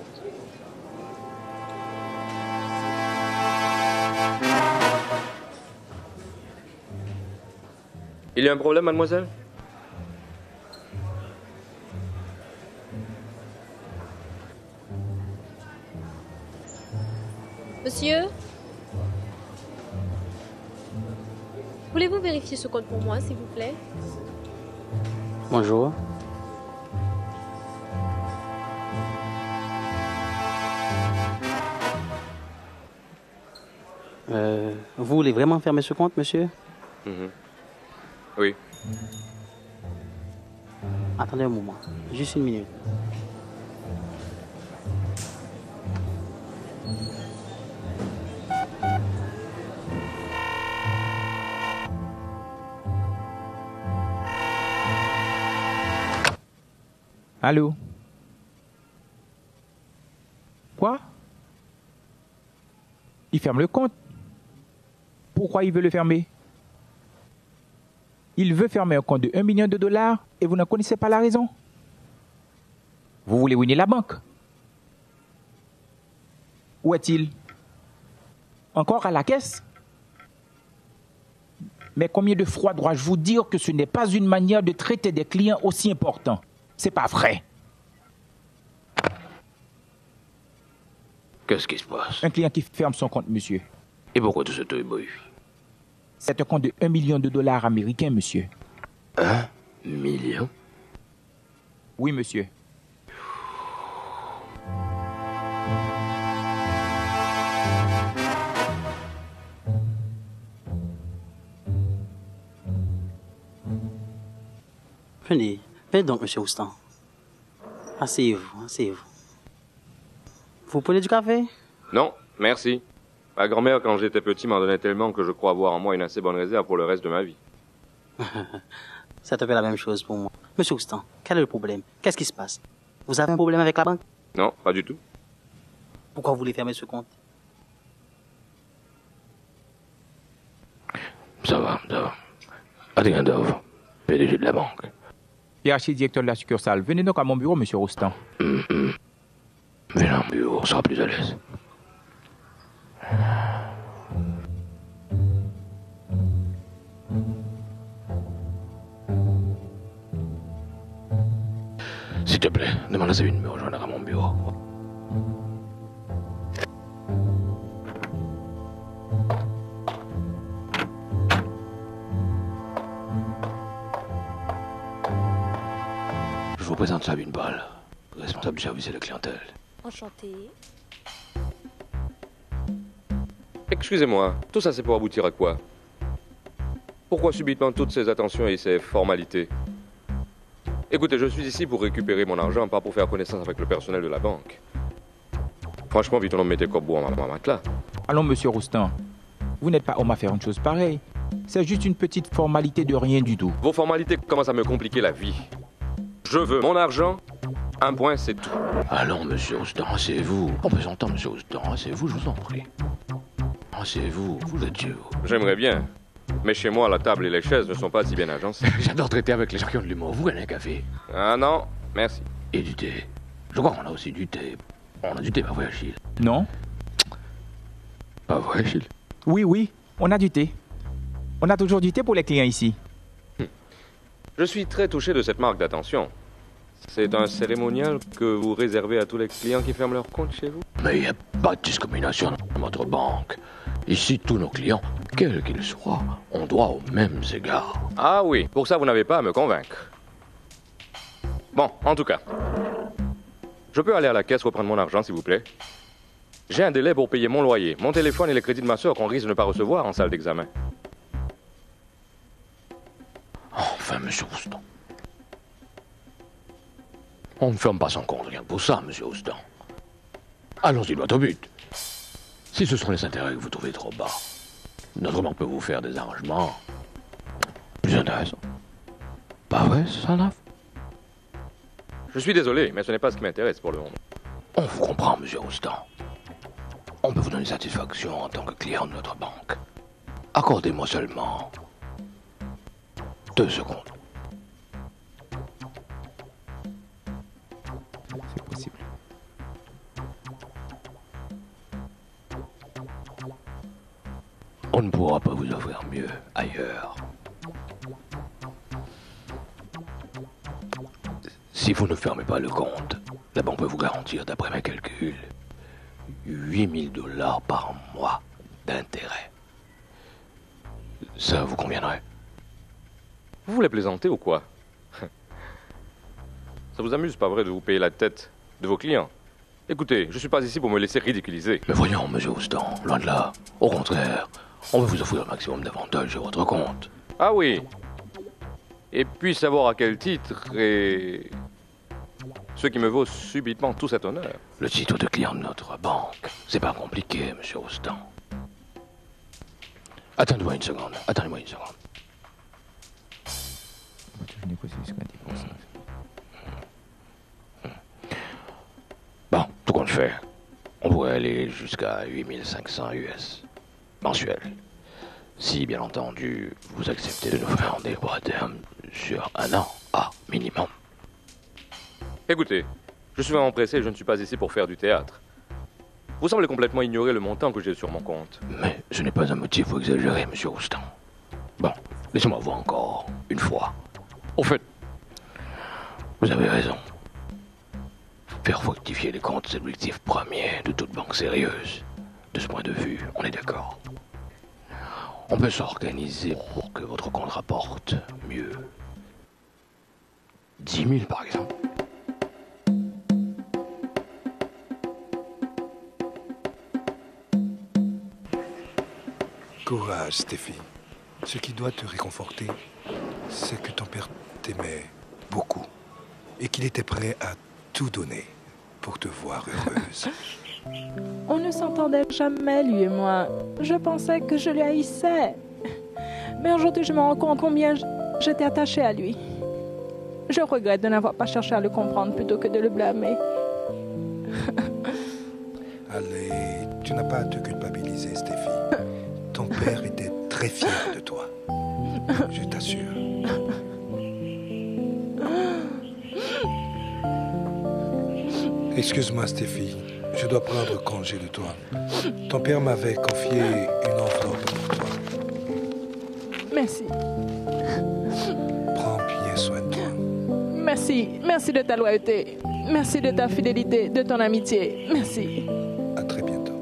Il y a un problème, mademoiselle? Monsieur? Voulez-vous vérifier ce compte pour moi, s'il vous plaît? Bonjour. Vous voulez vraiment fermer ce compte, monsieur? Oui. Attendez un moment, juste une minute. Allô? Quoi? Il ferme le compte? Pourquoi il veut le fermer? Il veut fermer un compte de $1 million et vous ne connaissez pas la raison? Vous voulez ruiner la banque? Où est-il? Encore à la caisse? Mais combien de fois dois-je vous dire que ce n'est pas une manière de traiter des clients aussi importants? C'est pas vrai. Qu'est-ce qui se passe? Un client qui ferme son compte, monsieur. Et pourquoi tout ce bruit? C'est un compte de $1 million américains, monsieur. 1 million? Oui, monsieur. Venez donc, monsieur Roustan. Asseyez-vous, asseyez-vous. Vous prenez du café? Non, merci. Ma grand-mère, quand j'étais petit, m'en donnait tellement que je crois avoir en moi une assez bonne réserve pour le reste de ma vie. C'est un peu la même chose pour moi. Monsieur Roustan, quel est le problème? Qu'est-ce qui se passe? Vous avez un problème avec la banque? Non, pas du tout. Pourquoi vous voulez fermer ce compte? Ça va. Adrien Dove, PDG de la banque. Hiérarchie directeur de la succursale. Venez donc à mon bureau, monsieur Roustan. Venez à mon bureau, on sera plus à l'aise. S'il te plaît, demande à Sabine de me rejoindre à mon bureau. Je vous présente Sabine Ball, responsable du service et de clientèle. Enchantée. Excusez-moi, tout ça c'est pour aboutir à quoi? Pourquoi subitement toutes ces attentions et ces formalités? Écoutez, je suis ici pour récupérer mon argent, pas pour faire connaissance avec le personnel de la banque. Franchement, vite, on me mettait comme bout en matelas. Allons, monsieur Roustan. Vous n'êtes pas homme à faire une chose pareille. C'est juste une petite formalité de rien du tout. Vos formalités commencent à me compliquer la vie. Je veux mon argent, un point, c'est tout. Allons, monsieur Roustan, asseyez-vous. En présentant, monsieur Roustan, asseyez-vous, je vous en prie. Asseyez-vous, vous êtes chez vous. J'aimerais bien. Mais chez moi, la table et les chaises ne sont pas si bien agencées. J'adore traiter avec les gens qui ont de l'humour. Vous prenez un café? Ah non, merci. Et du thé. Je crois qu'on a aussi du thé. On a du thé, pas vrai, Achille? Non. Pas vrai, Achille? Oui, on a du thé. On a toujours du thé pour les clients ici. Je suis très touché de cette marque d'attention. C'est un cérémonial que vous réservez à tous les clients qui ferment leur compte chez vous? Mais il n'y a pas de discrimination dans notre banque. Ici, tous nos clients, quels qu'ils soient, ont droit aux mêmes égards. Ah oui, pour ça, vous n'avez pas à me convaincre. Bon, en tout cas, je peux aller à la caisse reprendre mon argent, s'il vous plaît? J'ai un délai pour payer mon loyer, mon téléphone et les crédits de ma soeur qu'on risque de ne pas recevoir en salle d'examen. Enfin, monsieur Roustan. On ne ferme pas son compte, rien pour ça, monsieur Roustan. Allons-y droit au but. Si ce sont les intérêts que vous trouvez trop bas, notre banque peut vous faire des arrangements plus intéressants. Pas vrai, Sanaf? Je suis désolé, mais ce n'est pas ce qui m'intéresse pour le moment. On vous comprend, monsieur Roustan. On peut vous donner satisfaction en tant que client de notre banque. Accordez-moi seulement 2 secondes. C'est possible. On ne pourra pas vous offrir mieux ailleurs. Si vous ne fermez pas le compte, la banque peut vous garantir, d'après mes calculs, $8 000 par mois d'intérêt. Ça vous conviendrait? Vous voulez plaisanter ou quoi? Ça vous amuse, pas vrai, de vous payer la tête de vos clients? Écoutez, je suis pas ici pour me laisser ridiculiser. Mais voyons, monsieur Roustan, loin de là. Au contraire, on veut vous offrir le maximum d'avantages sur votre compte. Ah oui. Et puis savoir à quel titre et ce qui me vaut subitement tout cet honneur. Le titre de client de notre banque, c'est pas compliqué, monsieur Roustan. Attendez-moi une seconde. Je négocie jusqu'à 10%. Bon, tout compte fait, on pourrait aller jusqu'à 8500 US mensuels. Si, bien entendu, vous acceptez de nous faire un dépôt à terme sur 1 an, minimum. Écoutez, je suis vraiment pressé et je ne suis pas ici pour faire du théâtre. Vous semblez complètement ignorer le montant que j'ai sur mon compte. Mais ce n'est pas un motif pour exagérer, monsieur Roustan. Bon, laissez-moi voir encore une fois. Au fait, vous avez raison. Faire fructifier les comptes, c'est l'objectif premier de toute banque sérieuse. De ce point de vue, on est d'accord. On peut s'organiser pour que votre compte rapporte mieux. 10 000 par exemple. Courage, Stéphie. Ce qui doit te réconforter, c'est que ton père t'aimait beaucoup et qu'il était prêt à tout donner pour te voir heureuse. On ne s'entendait jamais, lui et moi. Je pensais que je lui haïssais. Mais aujourd'hui, je me rends compte combien j'étais attachée à lui. Je regrette de n'avoir pas cherché à le comprendre plutôt que de le blâmer. Allez, tu n'as pas à te culpabiliser, Stéphie. Ton père était très fier de toi. Je t'assure. Excuse-moi, Stéphie. Je dois prendre congé de toi. Ton père m'avait confié une enveloppe pour toi. Merci. Prends bien soin de toi. Merci. Merci de ta loyauté. Merci de ta fidélité, de ton amitié. Merci. À très bientôt.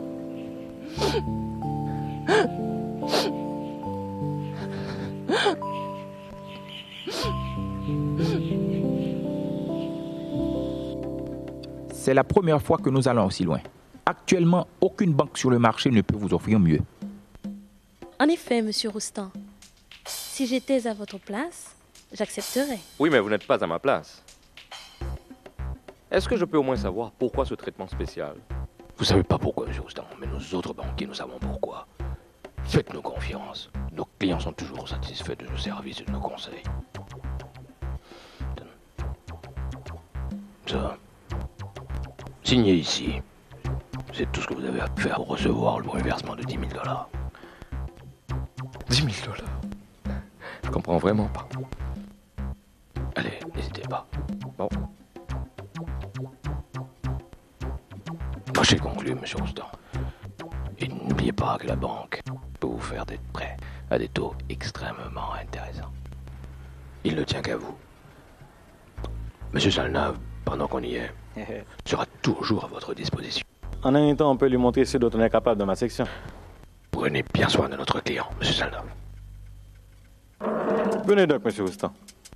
C'est la première fois que nous allons aussi loin. Actuellement, aucune banque sur le marché ne peut vous offrir mieux. En effet, monsieur Roustan, si j'étais à votre place, j'accepterai. Oui, mais vous n'êtes pas à ma place. Est-ce que je peux au moins savoir pourquoi ce traitement spécial? Vous savez pas pourquoi, M. Roustan, mais nous autres banquiers, nous savons pourquoi. Faites-nous confiance. Nos clients sont toujours satisfaits de nos services et de nos conseils. Ça. Signez ici. C'est tout ce que vous avez à faire pour recevoir le reversement de 10 000 $. 10 000 $? Je comprends vraiment pas. Allez, n'hésitez pas. Bon. J'ai conclu, M. Roustan. Et n'oubliez pas que la banque peut vous faire des prêts à des taux extrêmement intéressants. Il ne tient qu'à vous. Monsieur Salnave, pendant qu'on y est, sera toujours à votre disposition. En un temps, on peut lui montrer ce dont on est capable dans ma section. Prenez bien soin de notre client, Monsieur Salnave. Venez donc, M. Roustan.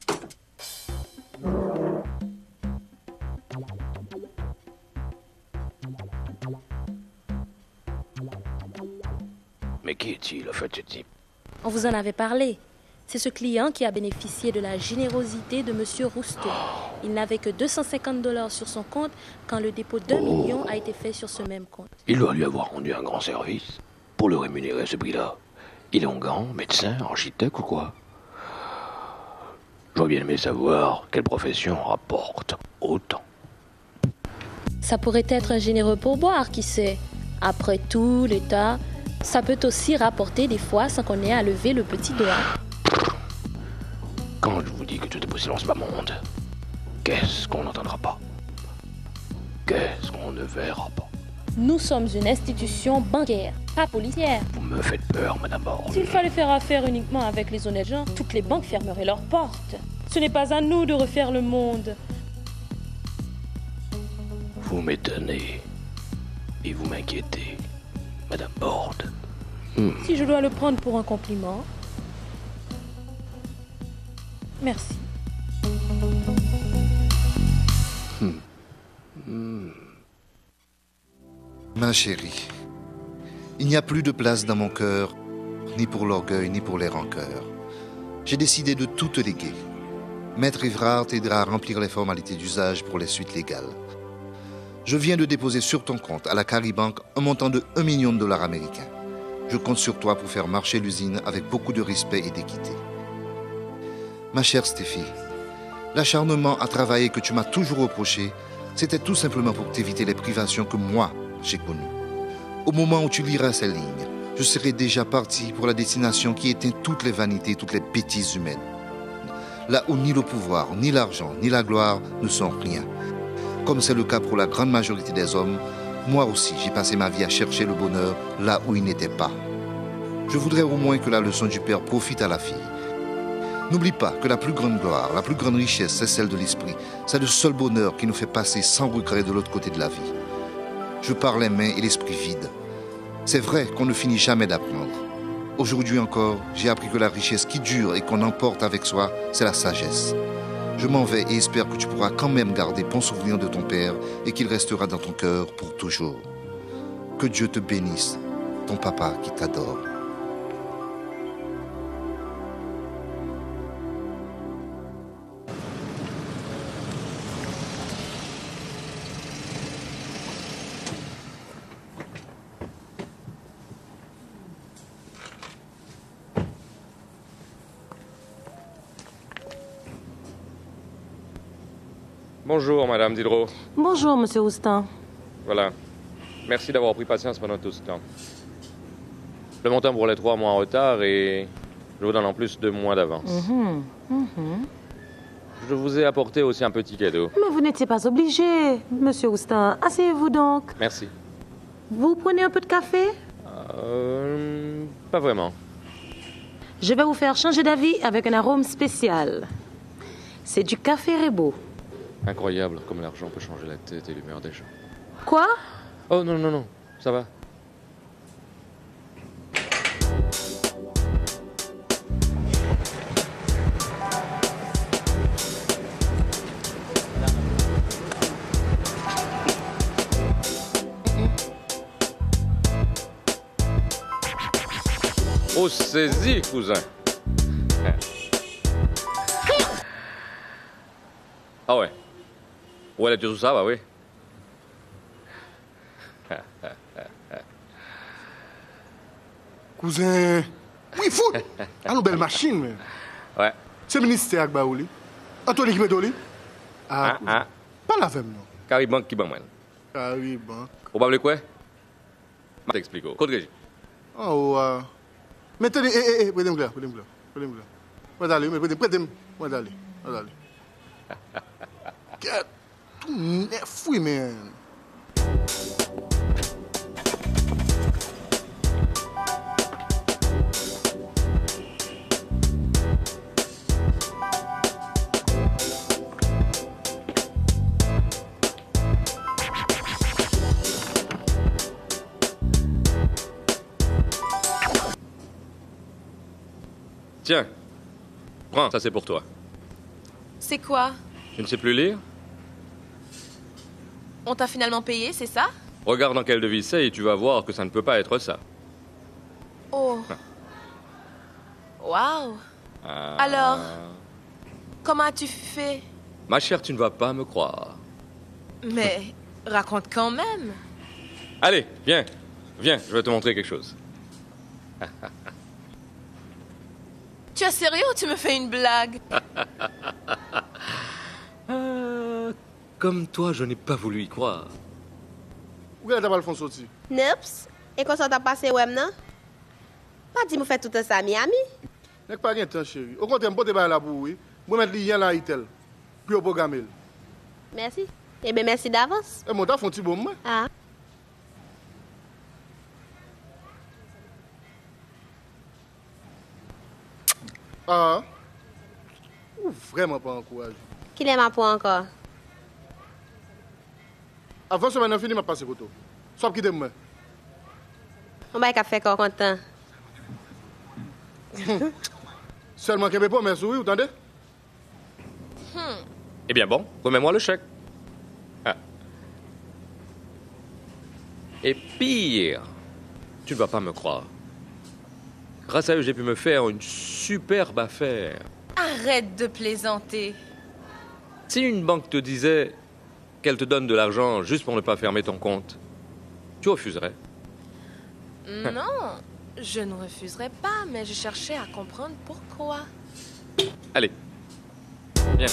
Mais qui est-il, au fait, ce type? On vous en avait parlé. C'est ce client qui a bénéficié de la générosité de M. Roustan. Il n'avait que 250 $ sur son compte quand le dépôt d'1 million a été fait sur ce même compte. Il doit lui avoir rendu un grand service pour le rémunérer à ce prix-là. Il est onguent, médecin, architecte ou quoi? J'aurais bien aimé savoir quelle profession rapporte autant. Ça pourrait être un généreux pourboire, qui sait. Après tout, l'État, ça peut aussi rapporter des fois sans qu'on ait à lever le petit doigt. Quand je vous dis que tout est possible en ce monde, qu'est-ce qu'on n'entendra pas? Qu'est-ce qu'on ne verra pas? Nous sommes une institution bancaire, pas policière. Vous me faites peur, Madame Borde. S'il fallait faire affaire uniquement avec les honnêtes gens, toutes les banques fermeraient leurs portes. Ce n'est pas à nous de refaire le monde. Vous m'étonnez et vous m'inquiétez, Madame Borde. Si je dois le prendre pour un compliment, merci. Ma chérie, il n'y a plus de place dans mon cœur, ni pour l'orgueil, ni pour les rancœurs. J'ai décidé de tout te léguer. Maître Evrard t'aidera à remplir les formalités d'usage pour les suites légales. Je viens de déposer sur ton compte à la Caribank un montant de 1 million de $ américains. Je compte sur toi pour faire marcher l'usine avec beaucoup de respect et d'équité. Ma chère Stéphie, l'acharnement à travailler que tu m'as toujours reproché, c'était tout simplement pour t'éviter les privations que moi, j'ai connues. Au moment où tu liras ces lignes, je serai déjà parti pour la destination qui éteint toutes les vanités, toutes les bêtises humaines. Là où ni le pouvoir, ni l'argent, ni la gloire ne sont rien. Comme c'est le cas pour la grande majorité des hommes, moi aussi j'ai passé ma vie à chercher le bonheur là où il n'était pas. Je voudrais au moins que la leçon du père profite à la fille. N'oublie pas que la plus grande gloire, la plus grande richesse, c'est celle de l'esprit. C'est le seul bonheur qui nous fait passer sans regret de l'autre côté de la vie. Je parle les mains et l'esprit vide. C'est vrai qu'on ne finit jamais d'apprendre. Aujourd'hui encore, j'ai appris que la richesse qui dure et qu'on emporte avec soi, c'est la sagesse. Je m'en vais et espère que tu pourras quand même garder bon souvenir de ton père et qu'il restera dans ton cœur pour toujours. Que Dieu te bénisse, ton papa qui t'adore. Bonjour, Madame Diderot. Bonjour, Monsieur Roustan. Voilà. Merci d'avoir pris patience pendant tout ce temps. Le montant pour les 3 mois en retard et je vous donne en plus 2 mois d'avance. Je vous ai apporté aussi un petit cadeau. Mais vous n'étiez pas obligé, Monsieur Roustan. Asseyez-vous donc. Merci. Vous prenez un peu de café? Pas vraiment. Je vais vous faire changer d'avis avec un arôme spécial. C'est du café Rebo. Incroyable comme l'argent peut changer la tête et l'humeur des gens. Quoi? Oh non, non, non, ça va. Oh, saisis, cousin. Ah ouais. Ouais, là, tout ça, bah oui. Cousin, oui, fou. Allons, belle machine, mais. Ouais. C'est le ministère avec Baouli. Anthony qui met Doli. Ah, pas la même, non. Caribank qui ban moi. Caribank. Ou pas le quoi? Je t'explique. Code Régis. Oh, mais tenez, prêtez-moi là. Moi d'aller, mais prêtez-moi. Moi d'aller. Tout neuf, oui, mais. Tiens, prends, ça c'est pour toi. C'est quoi? Tu ne sais plus lire? On t'a finalement payé, c'est ça? Regarde dans quelle devise c'est et tu vas voir que ça ne peut pas être ça. Oh. Waouh. Alors, comment as-tu fait? Ma chère, tu ne vas pas me croire. Mais raconte quand même. Allez, viens, je vais te montrer quelque chose. Tu es sérieux ou tu me fais une blague? Comme toi, je n'ai pas voulu y croire. Où est-ce que tu vas le faire sortir? Neps, et quand ça t'a passé, ouais, non? Pas dit, vous faites tout ça à Miami? N'est pas rien de temps, chérie. Au contraire, je vais te là pour oui. Je vais mettre l'IA là à Itel. Puis au programme. Merci. Eh bien, merci d'avance. Et moi, t'as fait un petit bon moment. Ah. Ah. Ou vraiment pas encouragé. Qui l'aime à point encore? Avant ce maintenant fini, je passe photo. Soit quitter moi. On va faire encore content. Seulement qu'il n'y ait pas mes souris, vous entendez? Eh bien bon, remets-moi le chèque. Ah. Et pire, tu ne vas pas me croire. Grâce à eux, j'ai pu me faire une superbe affaire. Arrête de plaisanter. Si une banque te disait qu'elle te donne de l'argent juste pour ne pas fermer ton compte, tu refuserais? Non, je ne refuserais pas, mais je cherchais à comprendre pourquoi. Allez, viens.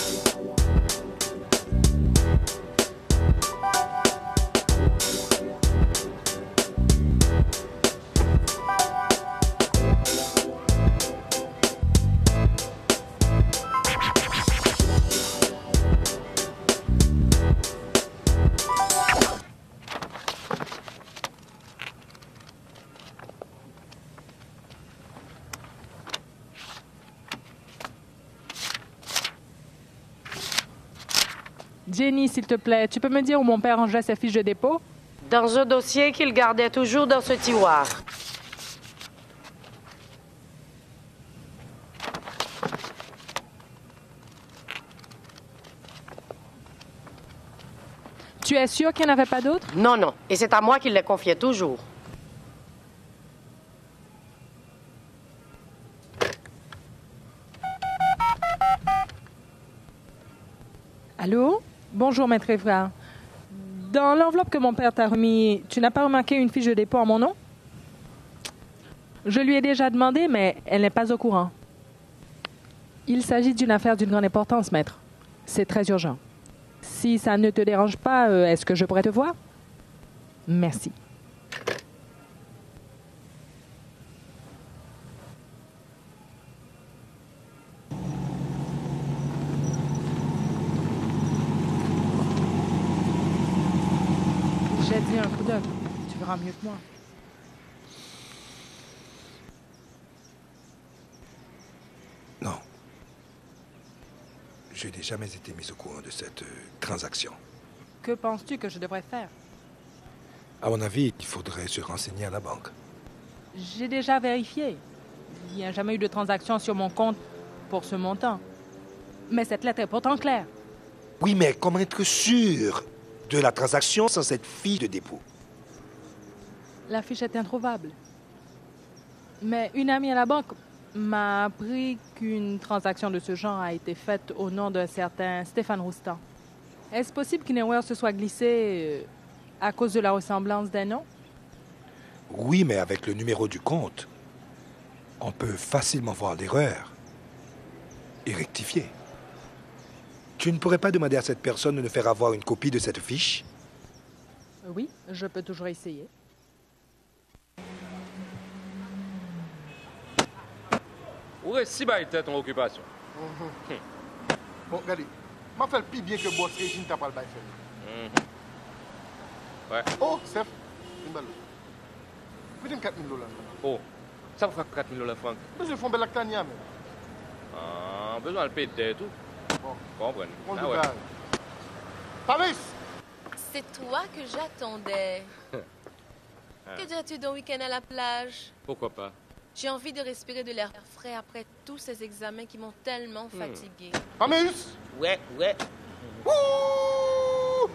Jenny, s'il te plaît, tu peux me dire où mon père rangeait ses fiches de dépôt? Dans un dossier qu'il gardait toujours dans ce tiroir. Tu es sûr qu'il n'y en avait pas d'autres? Non, non. Et c'est à moi qu'il les confiait toujours. Allô? Bonjour, maître Évrard. Dans l'enveloppe que mon père t'a remis, tu n'as pas remarqué une fiche de dépôt en mon nom? Je lui ai déjà demandé, mais elle n'est pas au courant. Il s'agit d'une affaire d'une grande importance, maître. C'est très urgent. Si ça ne te dérange pas, est-ce que je pourrais te voir? Merci. J'ai dit un coup d'œil. Tu verras mieux que moi. Non. Je n'ai jamais été mis au courant de cette transaction. Que penses-tu que je devrais faire? À mon avis, il faudrait se renseigner à la banque. J'ai déjà vérifié. Il n'y a jamais eu de transaction sur mon compte pour ce montant. Mais cette lettre est pourtant claire. Oui, mais comment être sûr de la transaction sans cette fiche de dépôt? La fiche est introuvable. Mais une amie à la banque m'a appris qu'une transaction de ce genre a été faite au nom d'un certain Stéphane Roustan. Est-ce possible qu'une erreur se soit glissée à cause de la ressemblance des noms? Oui, mais avec le numéro du compte, on peut facilement voir l'erreur et rectifier. Tu ne pourrais pas demander à cette personne de nous faire avoir une copie de cette fiche? Oui, je peux toujours essayer. Où est si bas ton occupation? Bon, regardez. Je fais le plus bien que boss Régine t'a pas le bail fait. Ouais. Oh, Steph, une balle. Mettez 4 000 $. Oh, ça vous fait 4 000 $, Franck? Mais je fais un bel acte à Nia, même. Ah, besoin de payer et tout. Bon. Comprends. On Ah ouais. Paris! C'est toi que j'attendais. Que dirais-tu d'un week-end à la plage? Pourquoi pas? J'ai envie de respirer de l'air frais après tous ces examens qui m'ont tellement fatiguée. Paris! Ouais. Ouh!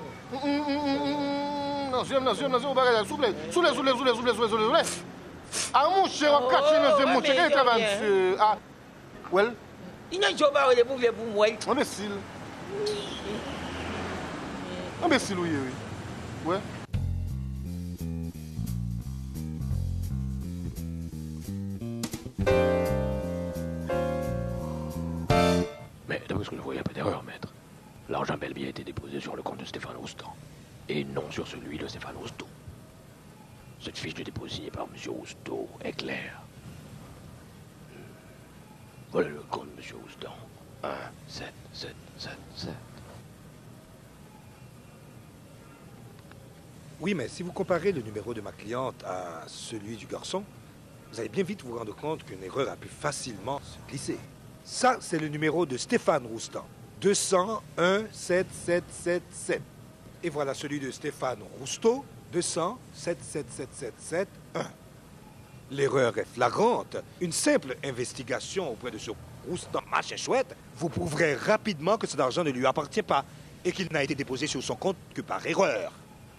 Non, s'il vous plaît. Soulez. Ah, mon cher, on cache mon cher. Quel travail, monsieur? Ah, well? Il n'y a pas de bouvier pour moi. Imbécile. Imbécile, oui. Ouais. Mais d'après ce que je voyais, un peu d'erreur, maître. L'argent bel bien été déposé sur le compte de Stéphane Roustan, et non sur celui de Stéphane Rousteau. Cette fiche de dépôt signée par M. Rousteau est claire. Voilà le compte de M. Roustan. 1, 7, 7, 7, 7. Oui, mais si vous comparez le numéro de ma cliente à celui du garçon, vous allez bien vite vous rendre compte qu'une erreur a pu facilement se glisser. Ça, c'est le numéro de Stéphane Roustan. 201 7777. Et voilà celui de Stéphane Rousteau, 200 77777 L'erreur est flagrante. Une simple investigation auprès de ce Roustan machin chouette vous prouverez rapidement que cet argent ne lui appartient pas et qu'il n'a été déposé sur son compte que par erreur.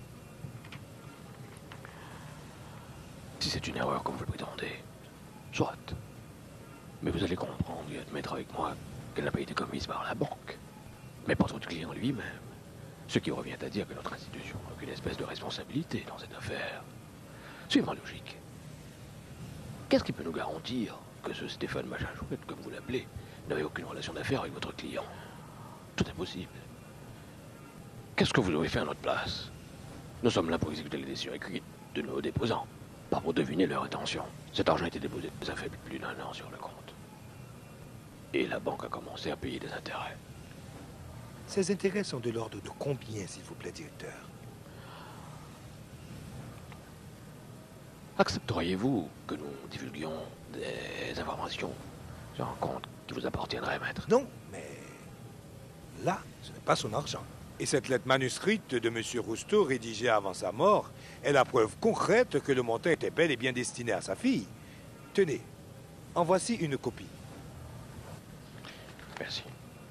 Si c'est une erreur comme vous le prétendez, soit. Mais vous allez comprendre et admettre avec moi qu'elle n'a pas été commise par la banque, mais par votre client lui-même. Ce qui revient à dire que notre institution n'a aucune espèce de responsabilité dans cette affaire. Suivez ma logique. Qu'est-ce qui peut nous garantir que ce Stéphane Machin-Chouette, comme vous l'appelez, n'avait aucune relation d'affaires avec votre client? Tout est possible. Qu'est-ce que vous aurez fait à notre place? Nous sommes là pour exécuter les décisions écrites de nos déposants, pas pour deviner leur intention. Cet argent a été déposé, ça fait plus d'1 an sur le compte. Et la banque a commencé à payer des intérêts. Ces intérêts sont de l'ordre de combien, s'il vous plaît, directeur? Accepteriez-vous que nous divulguions des informations sur un compte qui vous appartiendrait, maître? Non, mais là, ce n'est pas son argent. Et cette lettre manuscrite de M. Rousteau, rédigée avant sa mort, est la preuve concrète que le montant était bel et bien destiné à sa fille. Tenez, en voici une copie. Merci.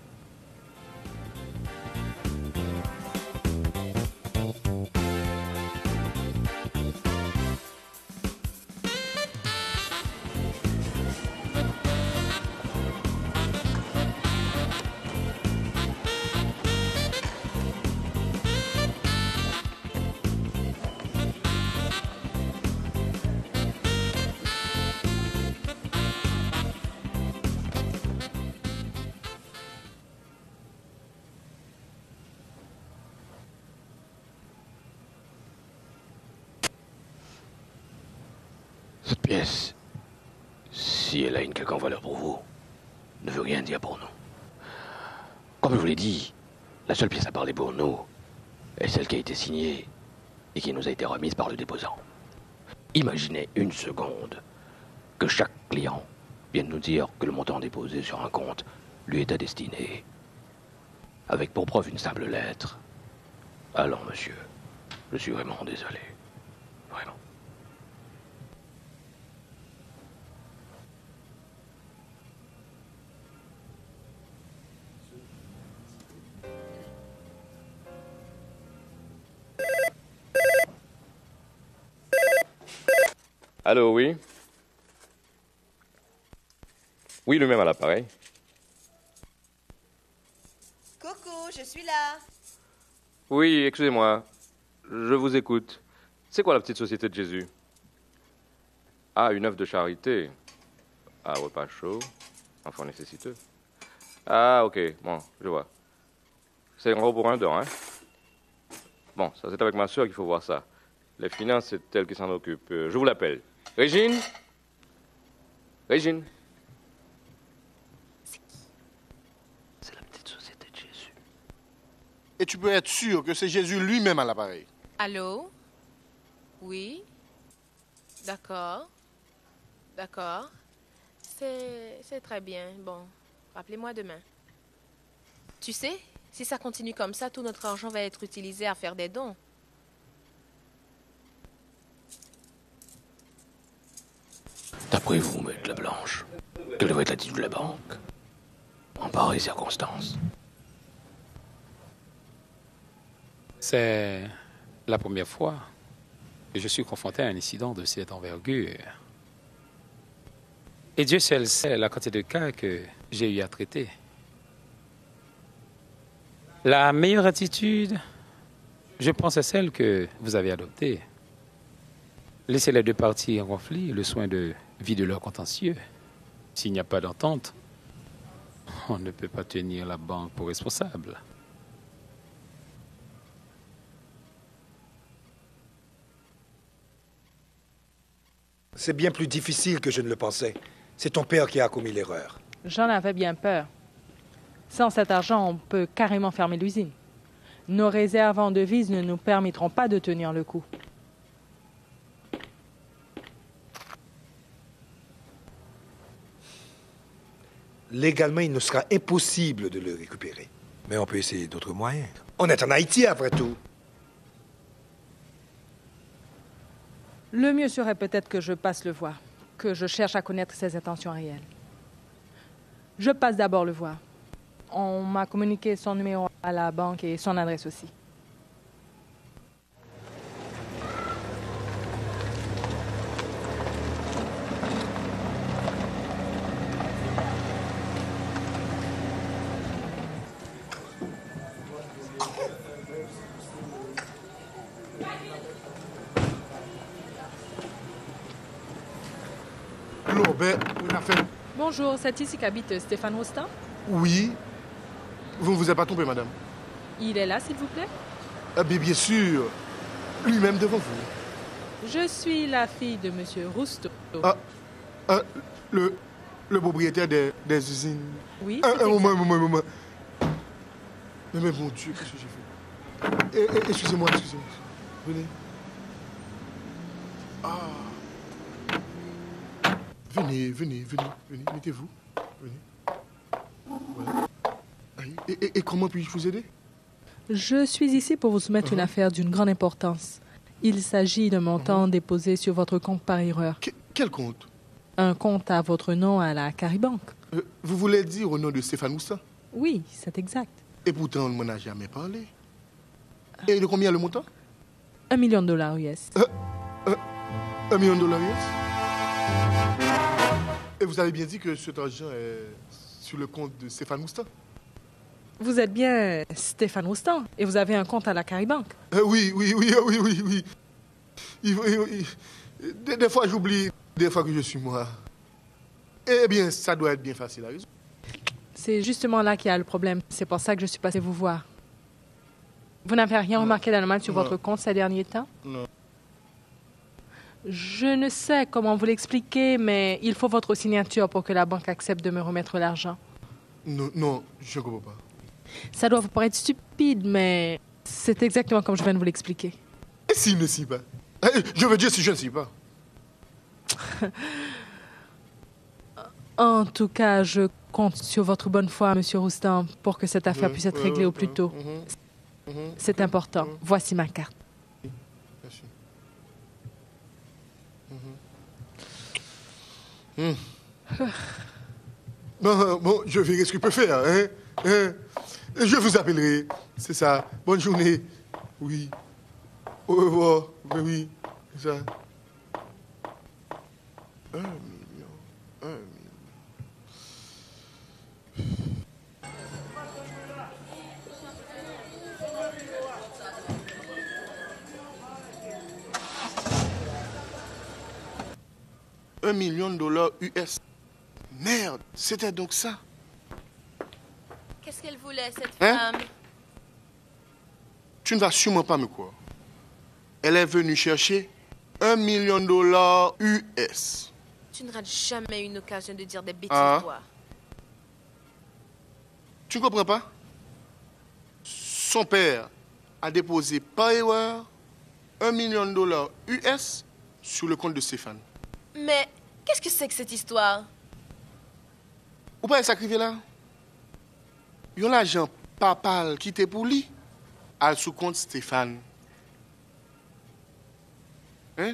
Cette pièce, si elle a une quelconque valeur pour vous, ne veut rien dire pour nous. Comme je vous l'ai dit, la seule pièce à parler pour nous est celle qui a été signée et qui nous a été remise par le déposant. Imaginez une seconde que chaque client vienne nous dire que le montant déposé sur un compte lui est à destiner, avec pour preuve une simple lettre. Alors, monsieur, je suis vraiment désolé. Vraiment. Allô, oui? Oui, lui-même à l'appareil. Coucou, je suis là. Oui, excusez-moi. Je vous écoute. C'est quoi la petite société de Jésus? Ah, une œuvre de charité. Ah, repas chaud. Enfant nécessiteux. Ah, ok. Bon, je vois. C'est en gros pour un don, hein? Bon, ça c'est avec ma soeur qu'il faut voir ça. Les finances, c'est elle qui s'en occupe. Je vous l'appelle. Régine? Régine? C'est la petite société de Jésus. Et tu peux être sûr que c'est Jésus lui-même à l'appareil. Allô? Oui? D'accord. D'accord. C'est très bien. Bon, rappelez-moi demain. Tu sais, si ça continue comme ça, tout notre argent va être utilisé à faire des dons. D'après vous, Maître Lablanche, quelle devrait être l'attitude de la banque en pareille circonstance? C'est la première fois que je suis confronté à un incident de cette envergure. Et Dieu seul sait la quantité de cas que j'ai eu à traiter. La meilleure attitude, je pense, est celle que vous avez adoptée. Laissez les deux parties en conflit le soin de vider leur contentieux. S'il n'y a pas d'entente, on ne peut pas tenir la banque pour responsable. C'est bien plus difficile que je ne le pensais. C'est ton père qui a commis l'erreur. J'en avais bien peur. Sans cet argent, on peut carrément fermer l'usine. Nos réserves en devises ne nous permettront pas de tenir le coup. Légalement, il nous sera impossible de le récupérer. Mais on peut essayer d'autres moyens. On est en Haïti, après tout. Le mieux serait peut-être que je passe le voir, que je cherche à connaître ses intentions réelles. Je passe d'abord le voir. On m'a communiqué son numéro à la banque et son adresse aussi. Bonjour, c'est ici qu'habite Stéphane Roustan? Oui. Vous ne vous êtes pas trompé, madame? Il est là, s'il vous plaît? Bien sûr. Lui-même devant vous. Je suis la fille de Monsieur Roustan. Le propriétaire des usines. Oui, un moment. Mais mon Dieu, qu'est-ce que j'ai fait? Excusez-moi. Venez. Venez, mettez-vous. Venez. Voilà. Et comment puis-je vous aider? Je suis ici pour vous soumettre une affaire d'une grande importance. Il s'agit d'un montant déposé sur votre compte par erreur. Quel compte? Un compte à votre nom à la Caribanque. Vous voulez dire au nom de Stéphane Roustan? Oui, c'est exact. Et pourtant, on ne m'en a jamais parlé. Et de combien le montant? $1 million US. $1 million US? Et vous avez bien dit que cet argent est sur le compte de Stéphane Roustan? Vous êtes bien Stéphane Roustan et vous avez un compte à la Caribanque? Oui. Des fois, j'oublie, des fois que je suis moi. Eh bien, ça doit être bien facile à résoudre. C'est justement là qu'il y a le problème. C'est pour ça que je suis passé vous voir. Vous n'avez rien remarqué d'anormal sur votre compte ces derniers temps? Non. Je ne sais comment vous l'expliquer, mais il faut votre signature pour que la banque accepte de me remettre l'argent. Non, je ne comprends pas. Ça doit vous paraître stupide, mais c'est exactement comme je viens de vous l'expliquer. Et s'il ne signe pas? Je veux dire si je ne signe pas. En tout cas, je compte sur votre bonne foi, Monsieur Roustan, pour que cette affaire puisse être réglée au plus tôt. C'est important. Voici ma carte. Merci. Bon, je verrai ce que je peux faire. Je vous appellerai. C'est ça. Bonne journée. Oui. Au revoir. Oui, c'est ça. 1 million. $1 million US. Merde, c'était donc ça. Qu'est-ce qu'elle voulait, cette Hein? femme? Tu ne vas sûrement pas me croire. Elle est venue chercher $1 million US. Tu ne rates jamais une occasion de dire des bêtises, Ah. toi. Tu ne comprends pas? Son père a déposé par erreur $1 million US sur le compte de Stéphane. Mais qu'est-ce que c'est que cette histoire? Ou pas s'arriver là? Il y a l'agent papal qui était pour lui à sous compte Stéphane. Hein?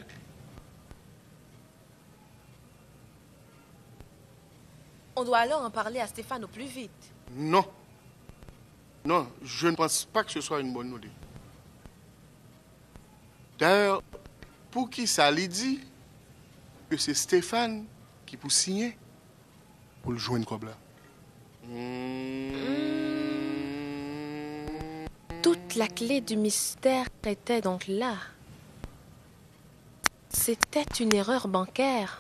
On doit alors en parler à Stéphane au plus vite. Non. Non, je ne pense pas que ce soit une bonne idée. D'ailleurs, pour qui ça lui dit que c'est Stéphane qui peut signer pour le joindre comme là? Toute la clé du mystère était donc là. C'était une erreur bancaire.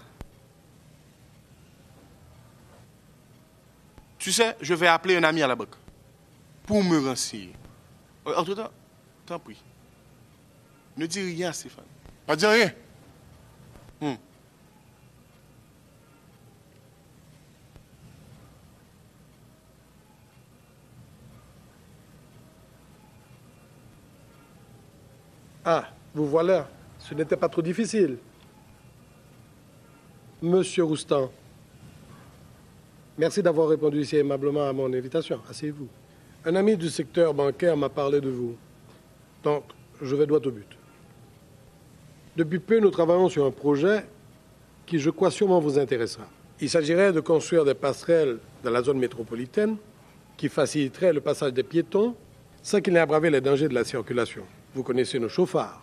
Tu sais, je vais appeler un ami à la banque pour me renseigner. En tout temps, t'en prie. Ne dis rien, Stéphane. Pas dire rien. Ah, vous voilà. Ce n'était pas trop difficile. Monsieur Roustan, merci d'avoir répondu si aimablement à mon invitation. Asseyez-vous. Un ami du secteur bancaire m'a parlé de vous. Donc, je vais droit au but. Depuis peu, nous travaillons sur un projet qui, je crois, sûrement vous intéressera. Il s'agirait de construire des passerelles dans la zone métropolitaine qui faciliteraient le passage des piétons sans qu'il n'ait à braver les dangers de la circulation. Vous connaissez nos chauffards.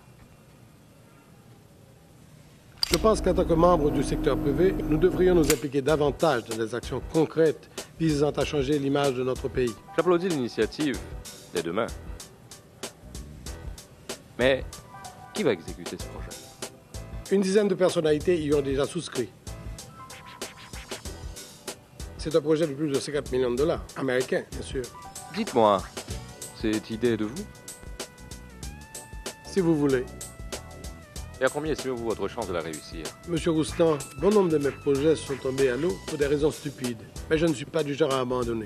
Je pense qu'en tant que membres du secteur privé, nous devrions nous impliquer davantage dans des actions concrètes visant à changer l'image de notre pays. J'applaudis l'initiative des deux mains. Mais qui va exécuter ce projet? Une dizaine de personnalités y ont déjà souscrit. C'est un projet de plus de $50 millions, américains, bien sûr. Dites-moi, cette idée est de vous? Si vous voulez. Et à combien estimez-vous votre chance de la réussir? Monsieur Roustan, bon nombre de mes projets sont tombés à l'eau pour des raisons stupides. Mais je ne suis pas du genre à abandonner.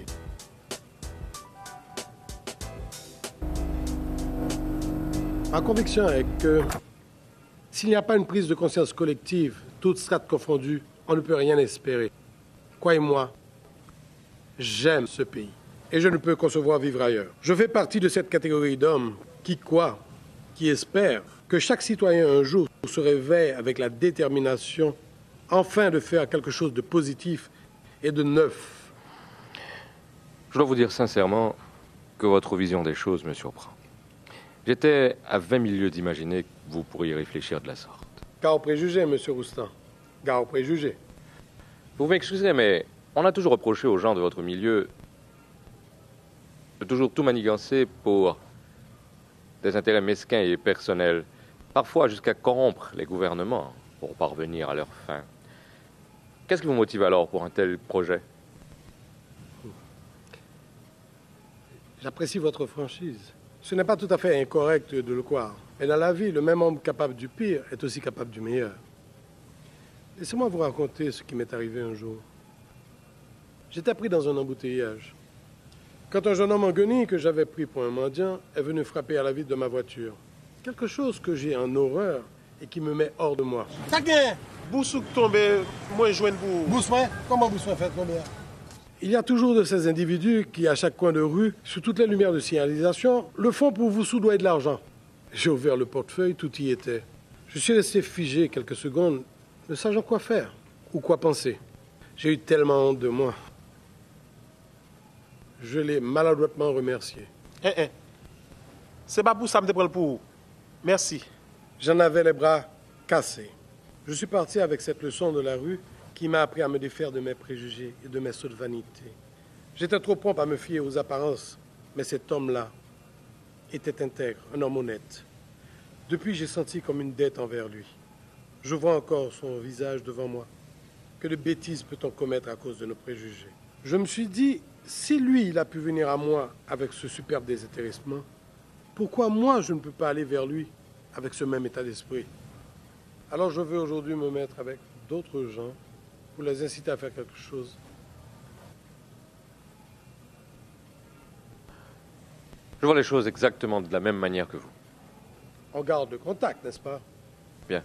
Ma conviction est que s'il n'y a pas une prise de conscience collective, toutes strates confondues, on ne peut rien espérer. Croyez-moi, j'aime ce pays. Et je ne peux concevoir vivre ailleurs. Je fais partie de cette catégorie d'hommes qui croient, qui espèrent que chaque citoyen un jour se réveille avec la détermination enfin de faire quelque chose de positif et de neuf. Je dois vous dire sincèrement que votre vision des choses me surprend. J'étais à 20 000 lieues d'imaginer que vous pourriez réfléchir de la sorte. Gare aux préjugés, monsieur Roustan. Gare aux préjugés. Vous m'excusez, mais on a toujours reproché aux gens de votre milieu de toujours tout manigancer pour des intérêts mesquins et personnels, parfois jusqu'à corrompre les gouvernements pour parvenir à leur fin. Qu'est-ce qui vous motive alors pour un tel projet? J'apprécie votre franchise. Ce n'est pas tout à fait incorrect de le croire. Mais dans la vie, le même homme capable du pire est aussi capable du meilleur. Laissez-moi vous raconter ce qui m'est arrivé un jour. J'étais pris dans un embouteillage. Quand un jeune homme en guenille que j'avais pris pour un mendiant est venu frapper à la vitre de ma voiture. Quelque chose que j'ai en horreur et qui me met hors de moi. Ça gagne. Boussouk tombé, moi je joins vous. Boussoin? Comment Boussoin fait tomber? Il y a toujours de ces individus qui, à chaque coin de rue, sous toutes les lumières de signalisation, le font pour vous soudoyer de l'argent. J'ai ouvert le portefeuille, tout y était. Je suis resté figé quelques secondes, ne sachant quoi faire ou quoi penser. J'ai eu tellement honte de moi. Je l'ai maladroitement remercié. C'est pas pour ça que je me prends pour. Merci. J'en avais les bras cassés. Je suis parti avec cette leçon de la rue qui m'a appris à me défaire de mes préjugés et de mes sauts de vanité. J'étais trop prompt à me fier aux apparences, mais cet homme-là était intègre, un homme honnête. Depuis, j'ai senti comme une dette envers lui. Je vois encore son visage devant moi. que de bêtises peut-on commettre à cause de nos préjugés. Je me suis dit, si lui, il a pu venir à moi avec ce superbe désintéressement, pourquoi moi, je ne peux pas aller vers lui avec ce même état d'esprit? Alors je veux aujourd'hui me mettre avec d'autres gens pour les inciter à faire quelque chose. Je vois les choses exactement de la même manière que vous. On garde le contact, n'est-ce pas? Bien.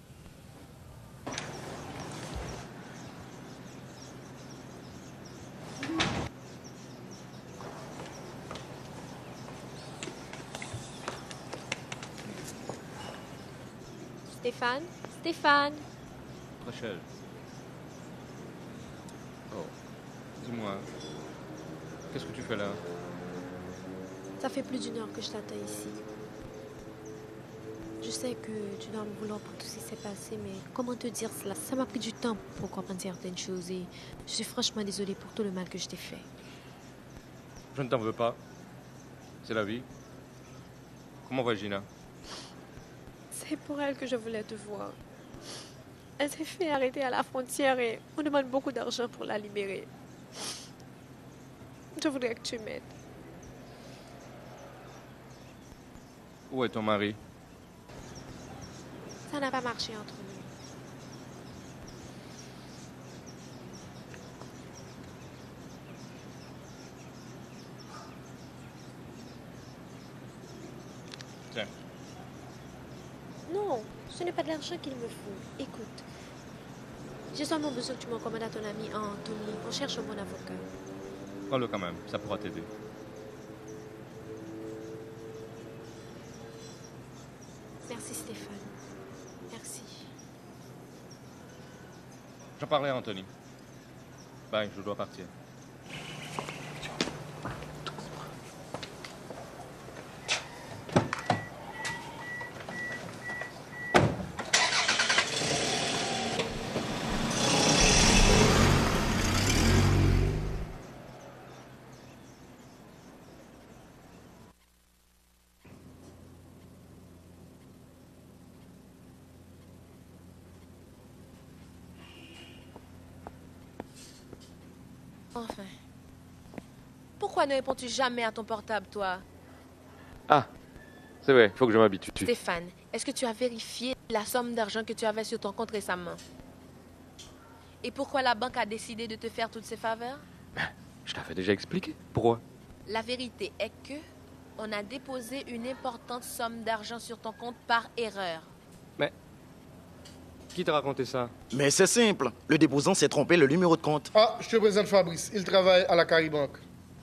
Stéphane? Stéphane? Rachel. Oh, dis-moi, qu'est-ce que tu fais là? Ça fait plus d'1 heure que je t'attends ici. Je sais que tu dois me vouloir pour tout ce qui s'est passé, mais comment te dire cela? Ça m'a pris du temps pour comprendre certaines choses et je suis franchement désolée pour tout le mal que je t'ai fait. Je ne t'en veux pas. C'est la vie. Comment va Gina? C'est pour elle que je voulais te voir. Elle s'est fait arrêter à la frontière et on demande beaucoup d'argent pour la libérer. Je voudrais que tu m'aides. Où est ton mari? Ça n'a pas marché entre nous. Tiens. Non, ce n'est pas de l'argent qu'il me faut. Écoute, j'ai seulement besoin que tu m'en commandes à ton ami Anthony. On cherche un bon avocat. Prends-le quand même, ça pourra t'aider. Merci Stéphane. Merci. J'en parlais à Anthony. Bye, je dois partir. Enfin. Pourquoi ne réponds-tu jamais à ton portable, toi? Ah, c'est vrai, il faut que je m'habitue. Stéphane, est-ce que tu as vérifié la somme d'argent que tu avais sur ton compte récemment? Et pourquoi la banque a décidé de te faire toutes ces faveurs? Je t'avais déjà expliqué. Pourquoi? La vérité est que on a déposé une importante somme d'argent sur ton compte par erreur. Mais qui t'a raconté ça? Mais c'est simple. Le déposant s'est trompé le numéro de compte. Ah, je te présente Fabrice. Il travaille à la Caribanque.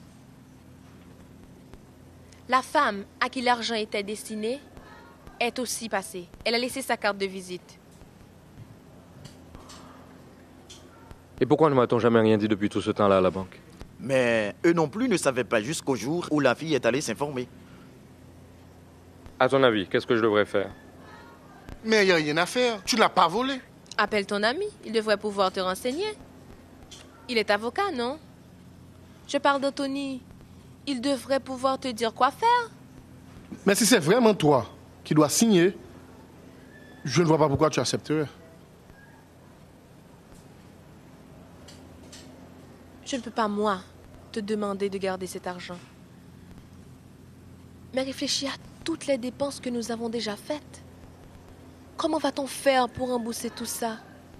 La femme à qui l'argent était destiné est aussi passée. Elle a laissé sa carte de visite. Et pourquoi ne m'a-t-on jamais rien dit depuis tout ce temps-là à la banque? Mais eux non plus ne savaient pas jusqu'au jour où la fille est allée s'informer. À ton avis, qu'est-ce que je devrais faire? Mais il n'y a rien à faire. Tu ne l'as pas volé. Appelle ton ami. Il devrait pouvoir te renseigner. Il est avocat, non? Je parle d'Anthony. Il devrait pouvoir te dire quoi faire. Mais si c'est vraiment toi qui dois signer, je ne vois pas pourquoi tu accepterais. Je ne peux pas, moi, te demander de garder cet argent. Mais réfléchis à toutes les dépenses que nous avons déjà faites. Comment va-t-on faire pour rembourser tout ça?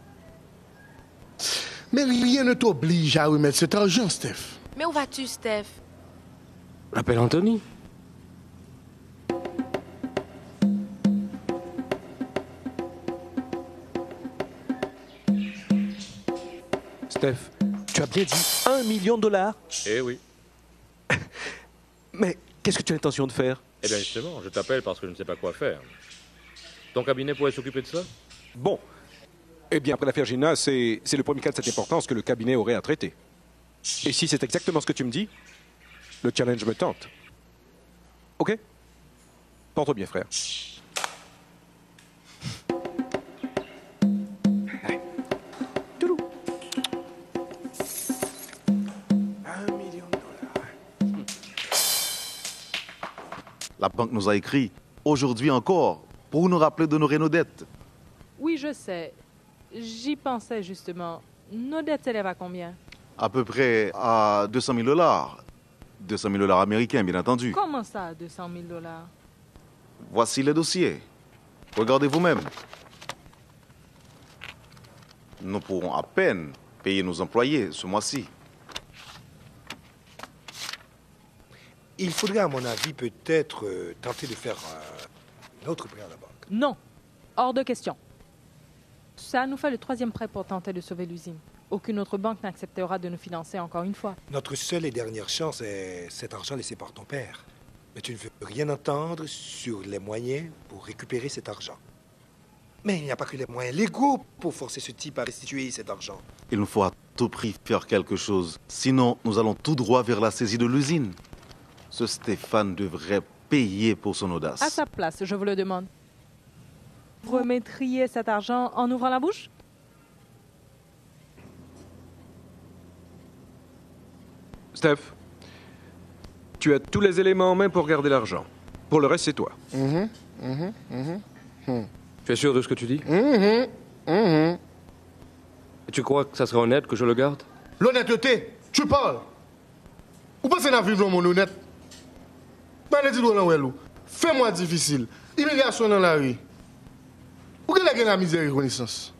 Mais rien ne t'oblige à remettre cet argent, Steph. Mais où vas-tu, Steph? Appelle Anthony. Steph, tu as bien dit $1 million? Eh oui. Mais qu'est-ce que tu as l'intention de faire? Eh bien justement, je t'appelle parce que je ne sais pas quoi faire. Ton cabinet pourrait s'occuper de ça? Bon. Eh bien, après l'affaire Gina, c'est le premier cas de cette importance que le cabinet aurait à traiter. Et si c'est exactement ce que tu me dis, le challenge me tente. OK? Porte-toi bien, frère. Allez. Toulou. $1 million. La banque nous a écrit, aujourd'hui encore, pour nous rappeler d'honorer nos dettes. Oui, je sais. J'y pensais justement. Nos dettes s'élèvent à combien? À peu près à 200 000 $. 200 000 $ américains, bien entendu. Comment ça, 200 000 $? Voici le dossier. Regardez vous-même. Nous pourrons à peine payer nos employés ce mois-ci. Il faudrait, à mon avis, peut-être tenter de faire un autre prêt à la banque. Non, hors de question. Ça nous fait le 3e prêt pour tenter de sauver l'usine. Aucune autre banque n'acceptera de nous financer encore une fois. Notre seule et dernière chance est cet argent laissé par ton père. Mais tu ne veux rien entendre sur les moyens pour récupérer cet argent. Mais il n'y a pas que les moyens légaux pour forcer ce type à restituer cet argent. Il nous faut à tout prix faire quelque chose. Sinon, nous allons tout droit vers la saisie de l'usine. Ce Stéphane devrait payer pour son audace. À sa place, je vous le demande. Vous remettriez cet argent en ouvrant la bouche? Steph, tu as tous les éléments en main pour garder l'argent. Pour le reste, c'est toi. Tu es sûr de ce que tu dis? Et tu crois que ça serait honnête que je le garde? L'honnêteté, tu parles. Ou pas c'est la vie de mon honnête? Fais-moi difficile. Immigration dans la rue. Où est la misère et la reconnaissance?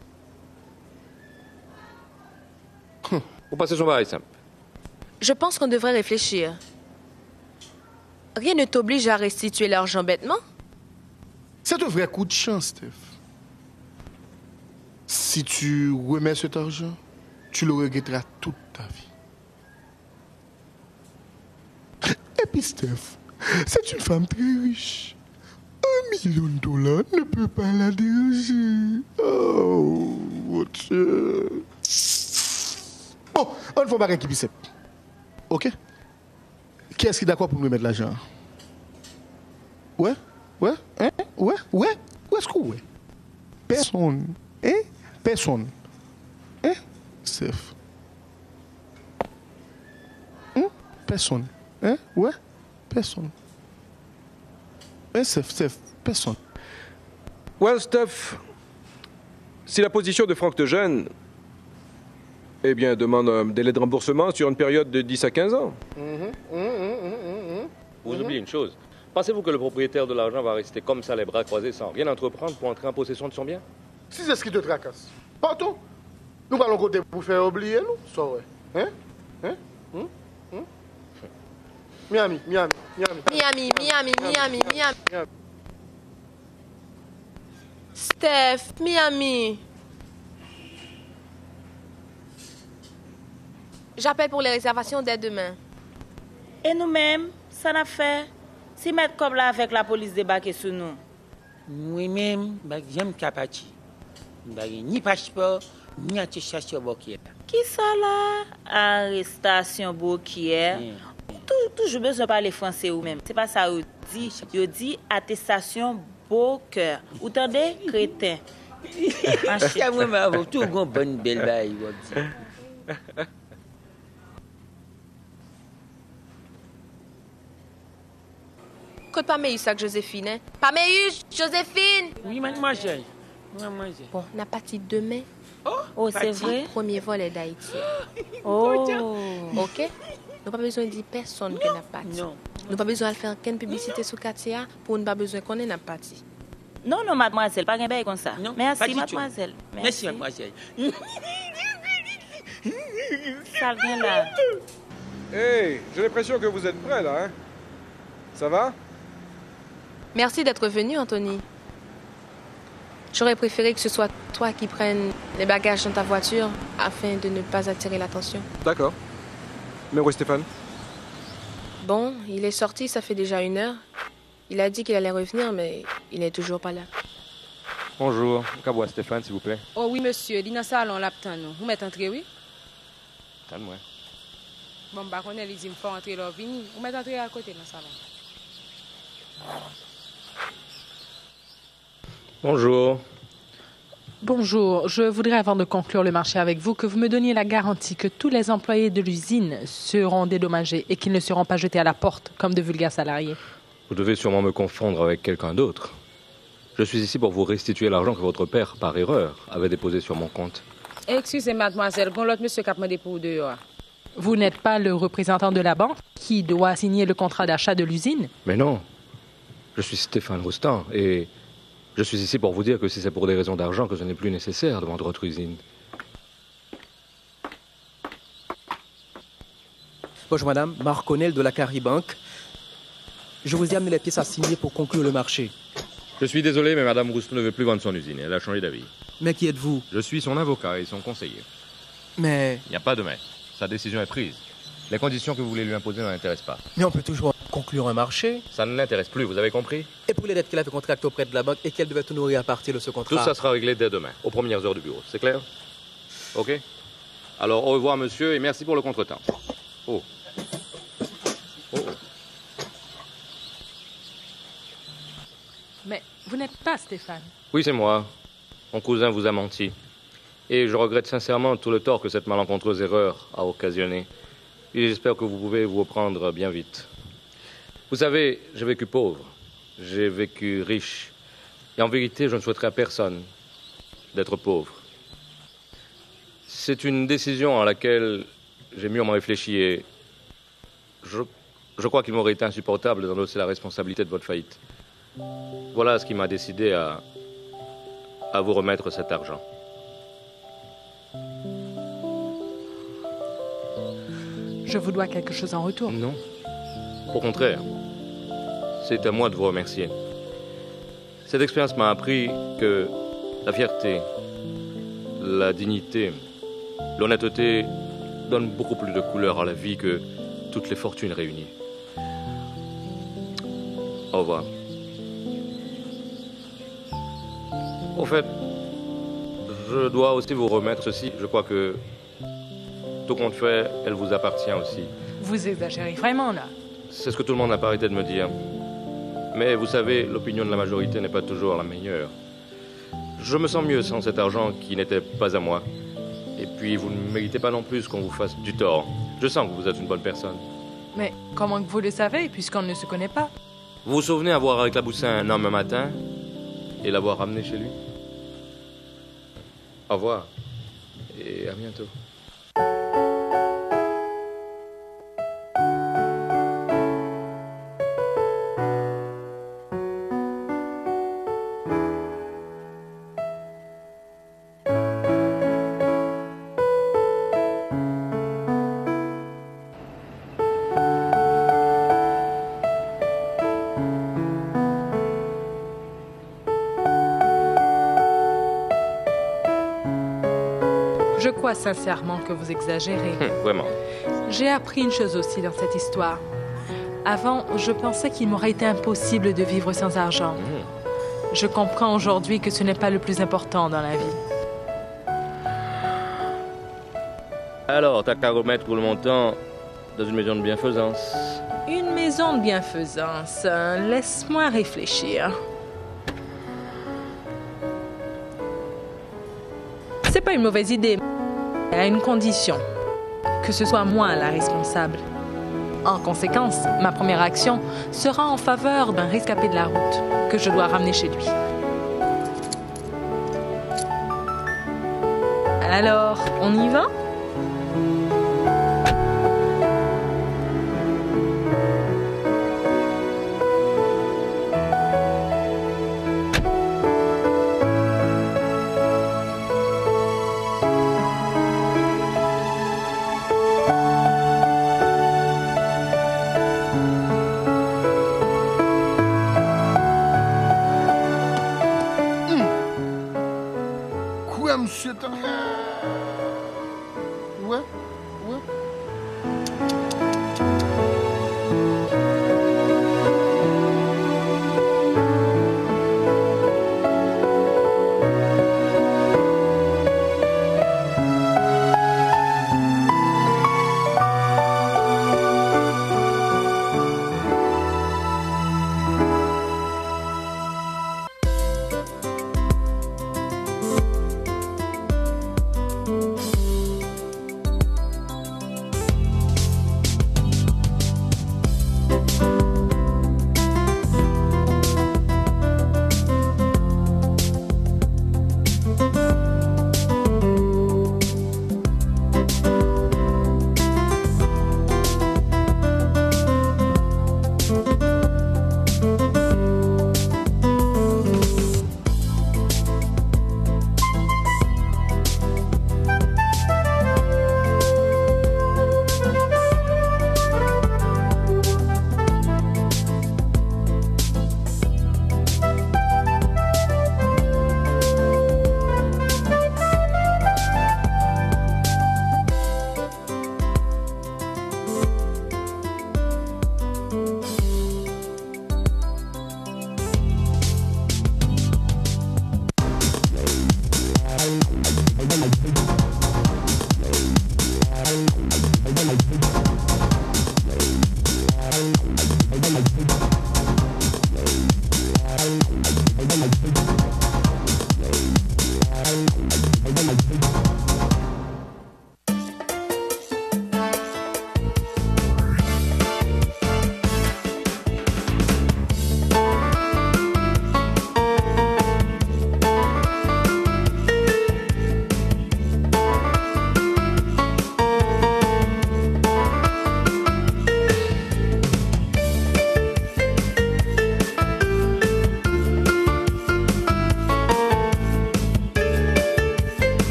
Vous passez son bail simple. Je pense qu'on devrait réfléchir. Rien ne t'oblige à restituer l'argent bêtement. C'est un vrai coup de chance, Steph. Si tu remets cet argent, tu le regretteras toute ta vie. Et puis, Steph, c'est une femme très riche. $1 million ne peut pas la déranger. Oh, mon Dieu. Bon, on ne fait pas qui pisse. OK? Qui est-ce qui est d'accord pour nous mettre l'argent? Ouais? Hein? Ouais? Où est-ce que ouais? Personne. Hein? Personne. Hein? Steph. Personne. Hein? Ouais? Personne. Hein, Steph? Personne. Well, Steph, si la position de Franck te gêne, eh bien, demande un délai de remboursement sur une période de 10 à 15 ans. Vous oubliez une chose. Pensez-vous que le propriétaire de l'argent va rester comme ça, les bras croisés, sans rien entreprendre pour entrer en possession de son bien? Si c'est ce qui te tracasse, partons. Nous allons côté pour faire oublier, nous. Ça, ouais. Hein? Miami. Steph, Miami. J'appelle pour les réservations dès demain. Et nous-mêmes, ça n'a fait. Si mettre comme là avec la police débarquer sur nous. Moi-même, j'aime Kapati. Ni passeport, ni attestation bancaire. Qui ça là? Arrestation bancaire. Toujours besoin de parler français ou même. C'est pas ça ou dit. Je dis attestation bancaire. Ou t'entendez, crétin. C'est moi, tout une bonne belle baille. Côte Paméus avec Joséphine, hein? Paméus, Joséphine! Oui, mademoiselle. Bon, n'a pas dit demain. Oh, c'est vrai? Premier vol d'Haïti. Oh. OK? Nous pas besoin de dire personne que n'a pas dit. Non. Nous pas besoin de faire aucune publicité sur Katia pour ne pas besoin qu'on ait n'a pas dit. Non, mademoiselle, pas un bail comme ça. Non, merci, mademoiselle. Merci, mademoiselle. Ça vient là. Hey, j'ai l'impression que vous êtes prêts, là, hein? Ça va? Merci d'être venu, Anthony. J'aurais préféré que ce soit toi qui prennes les bagages dans ta voiture afin de ne pas attirer l'attention. D'accord. Mais où est Stéphane? Bon, il est sorti, ça fait déjà 1 heure. Il a dit qu'il allait revenir, mais il n'est toujours pas là. Bonjour. Qu'à Stéphane, s'il vous plaît? Oh oui, monsieur. Il est dans le salon, l'attend, nous. Vous mettez entrer, oui? Calme-moi. Bon, bah, on est les il me faut entrer là, vini. Vous mettez entrer à côté dans le salon. Bonjour. Bonjour, je voudrais avant de conclure le marché avec vous que vous me donniez la garantie que tous les employés de l'usine seront dédommagés et qu'ils ne seront pas jetés à la porte comme de vulgaires salariés. Vous devez sûrement me confondre avec quelqu'un d'autre. Je suis ici pour vous restituer l'argent que votre père, par erreur, avait déposé sur mon compte. Excusez, mademoiselle, bon l'autre monsieur qui a demandé pour dehors. Vous n'êtes pas le représentant de la banque qui doit signer le contrat d'achat de l'usine? Mais non. Je suis Stéphane Roustan et je suis ici pour vous dire que si c'est pour des raisons d'argent que ce n'est plus nécessaire de vendre votre usine. Bonjour madame, Marc Connell de la Caribank. Je vous ai amené les pièces à signer pour conclure le marché. Je suis désolé, mais madame Roustan ne veut plus vendre son usine. Elle a changé d'avis. Mais qui êtes-vous? Je suis son avocat et son conseiller. Mais... Il n'y a pas de mais. Sa décision est prise. Les conditions que vous voulez lui imposer ne l'intéressent pas. Mais on peut toujours conclure un marché. Ça ne l'intéresse plus, vous avez compris? Et pour les dettes qu'elle avait contractées auprès de la banque et qu'elle devait honorer à partir de ce contrat? Tout ça sera réglé dès demain, aux premières heures du bureau. C'est clair? Ok? Alors, au revoir, monsieur, et merci pour le contretemps. Oh. Oh. Mais vous n'êtes pas Stéphane. Oui, c'est moi. Mon cousin vous a menti. Et je regrette sincèrement tout le tort que cette malencontreuse erreur a occasionné. Et j'espère que vous pouvez vous reprendre bien vite. Vous savez, j'ai vécu pauvre. J'ai vécu riche. Et en vérité, je ne souhaiterais à personne d'être pauvre. C'est une décision à laquelle j'ai mûrement réfléchi et je crois qu'il m'aurait été insupportable d'endosser la responsabilité de votre faillite. Voilà ce qui m'a décidé à vous remettre cet argent. Je vous dois quelque chose en retour. Non. Au contraire. C'est à moi de vous remercier. Cette expérience m'a appris que la fierté, la dignité, l'honnêteté donnent beaucoup plus de couleur à la vie que toutes les fortunes réunies. Au revoir. Au fait, je dois aussi vous remettre ceci. Je crois que tout compte fait, elle vous appartient aussi. Vous exagérez vraiment, là. C'est ce que tout le monde n'a pas arrêté de me dire. Mais vous savez, l'opinion de la majorité n'est pas toujours la meilleure. Je me sens mieux sans cet argent qui n'était pas à moi. Et puis, vous ne méritez pas non plus qu'on vous fasse du tort. Je sens que vous êtes une bonne personne. Mais comment que vous le savez, puisqu'on ne se connaît pas? Vous vous souvenez avoir éclaboussé un homme un matin et l'avoir ramené chez lui? Au revoir et à bientôt. Je crois sincèrement que vous exagérez. Vraiment. J'ai appris une chose aussi dans cette histoire. Avant, je pensais qu'il m'aurait été impossible de vivre sans argent. Je comprends aujourd'hui que ce n'est pas le plus important dans la vie. Alors, t'as qu'à remettre pour le montant dans une maison de bienfaisance. Une maison de bienfaisance. Laisse-moi réfléchir. C'est pas une mauvaise idée, à une condition. Que ce soit moi la responsable. En conséquence, ma première action sera en faveur d'un rescapé de la route que je dois ramener chez lui. Alors, on y va ?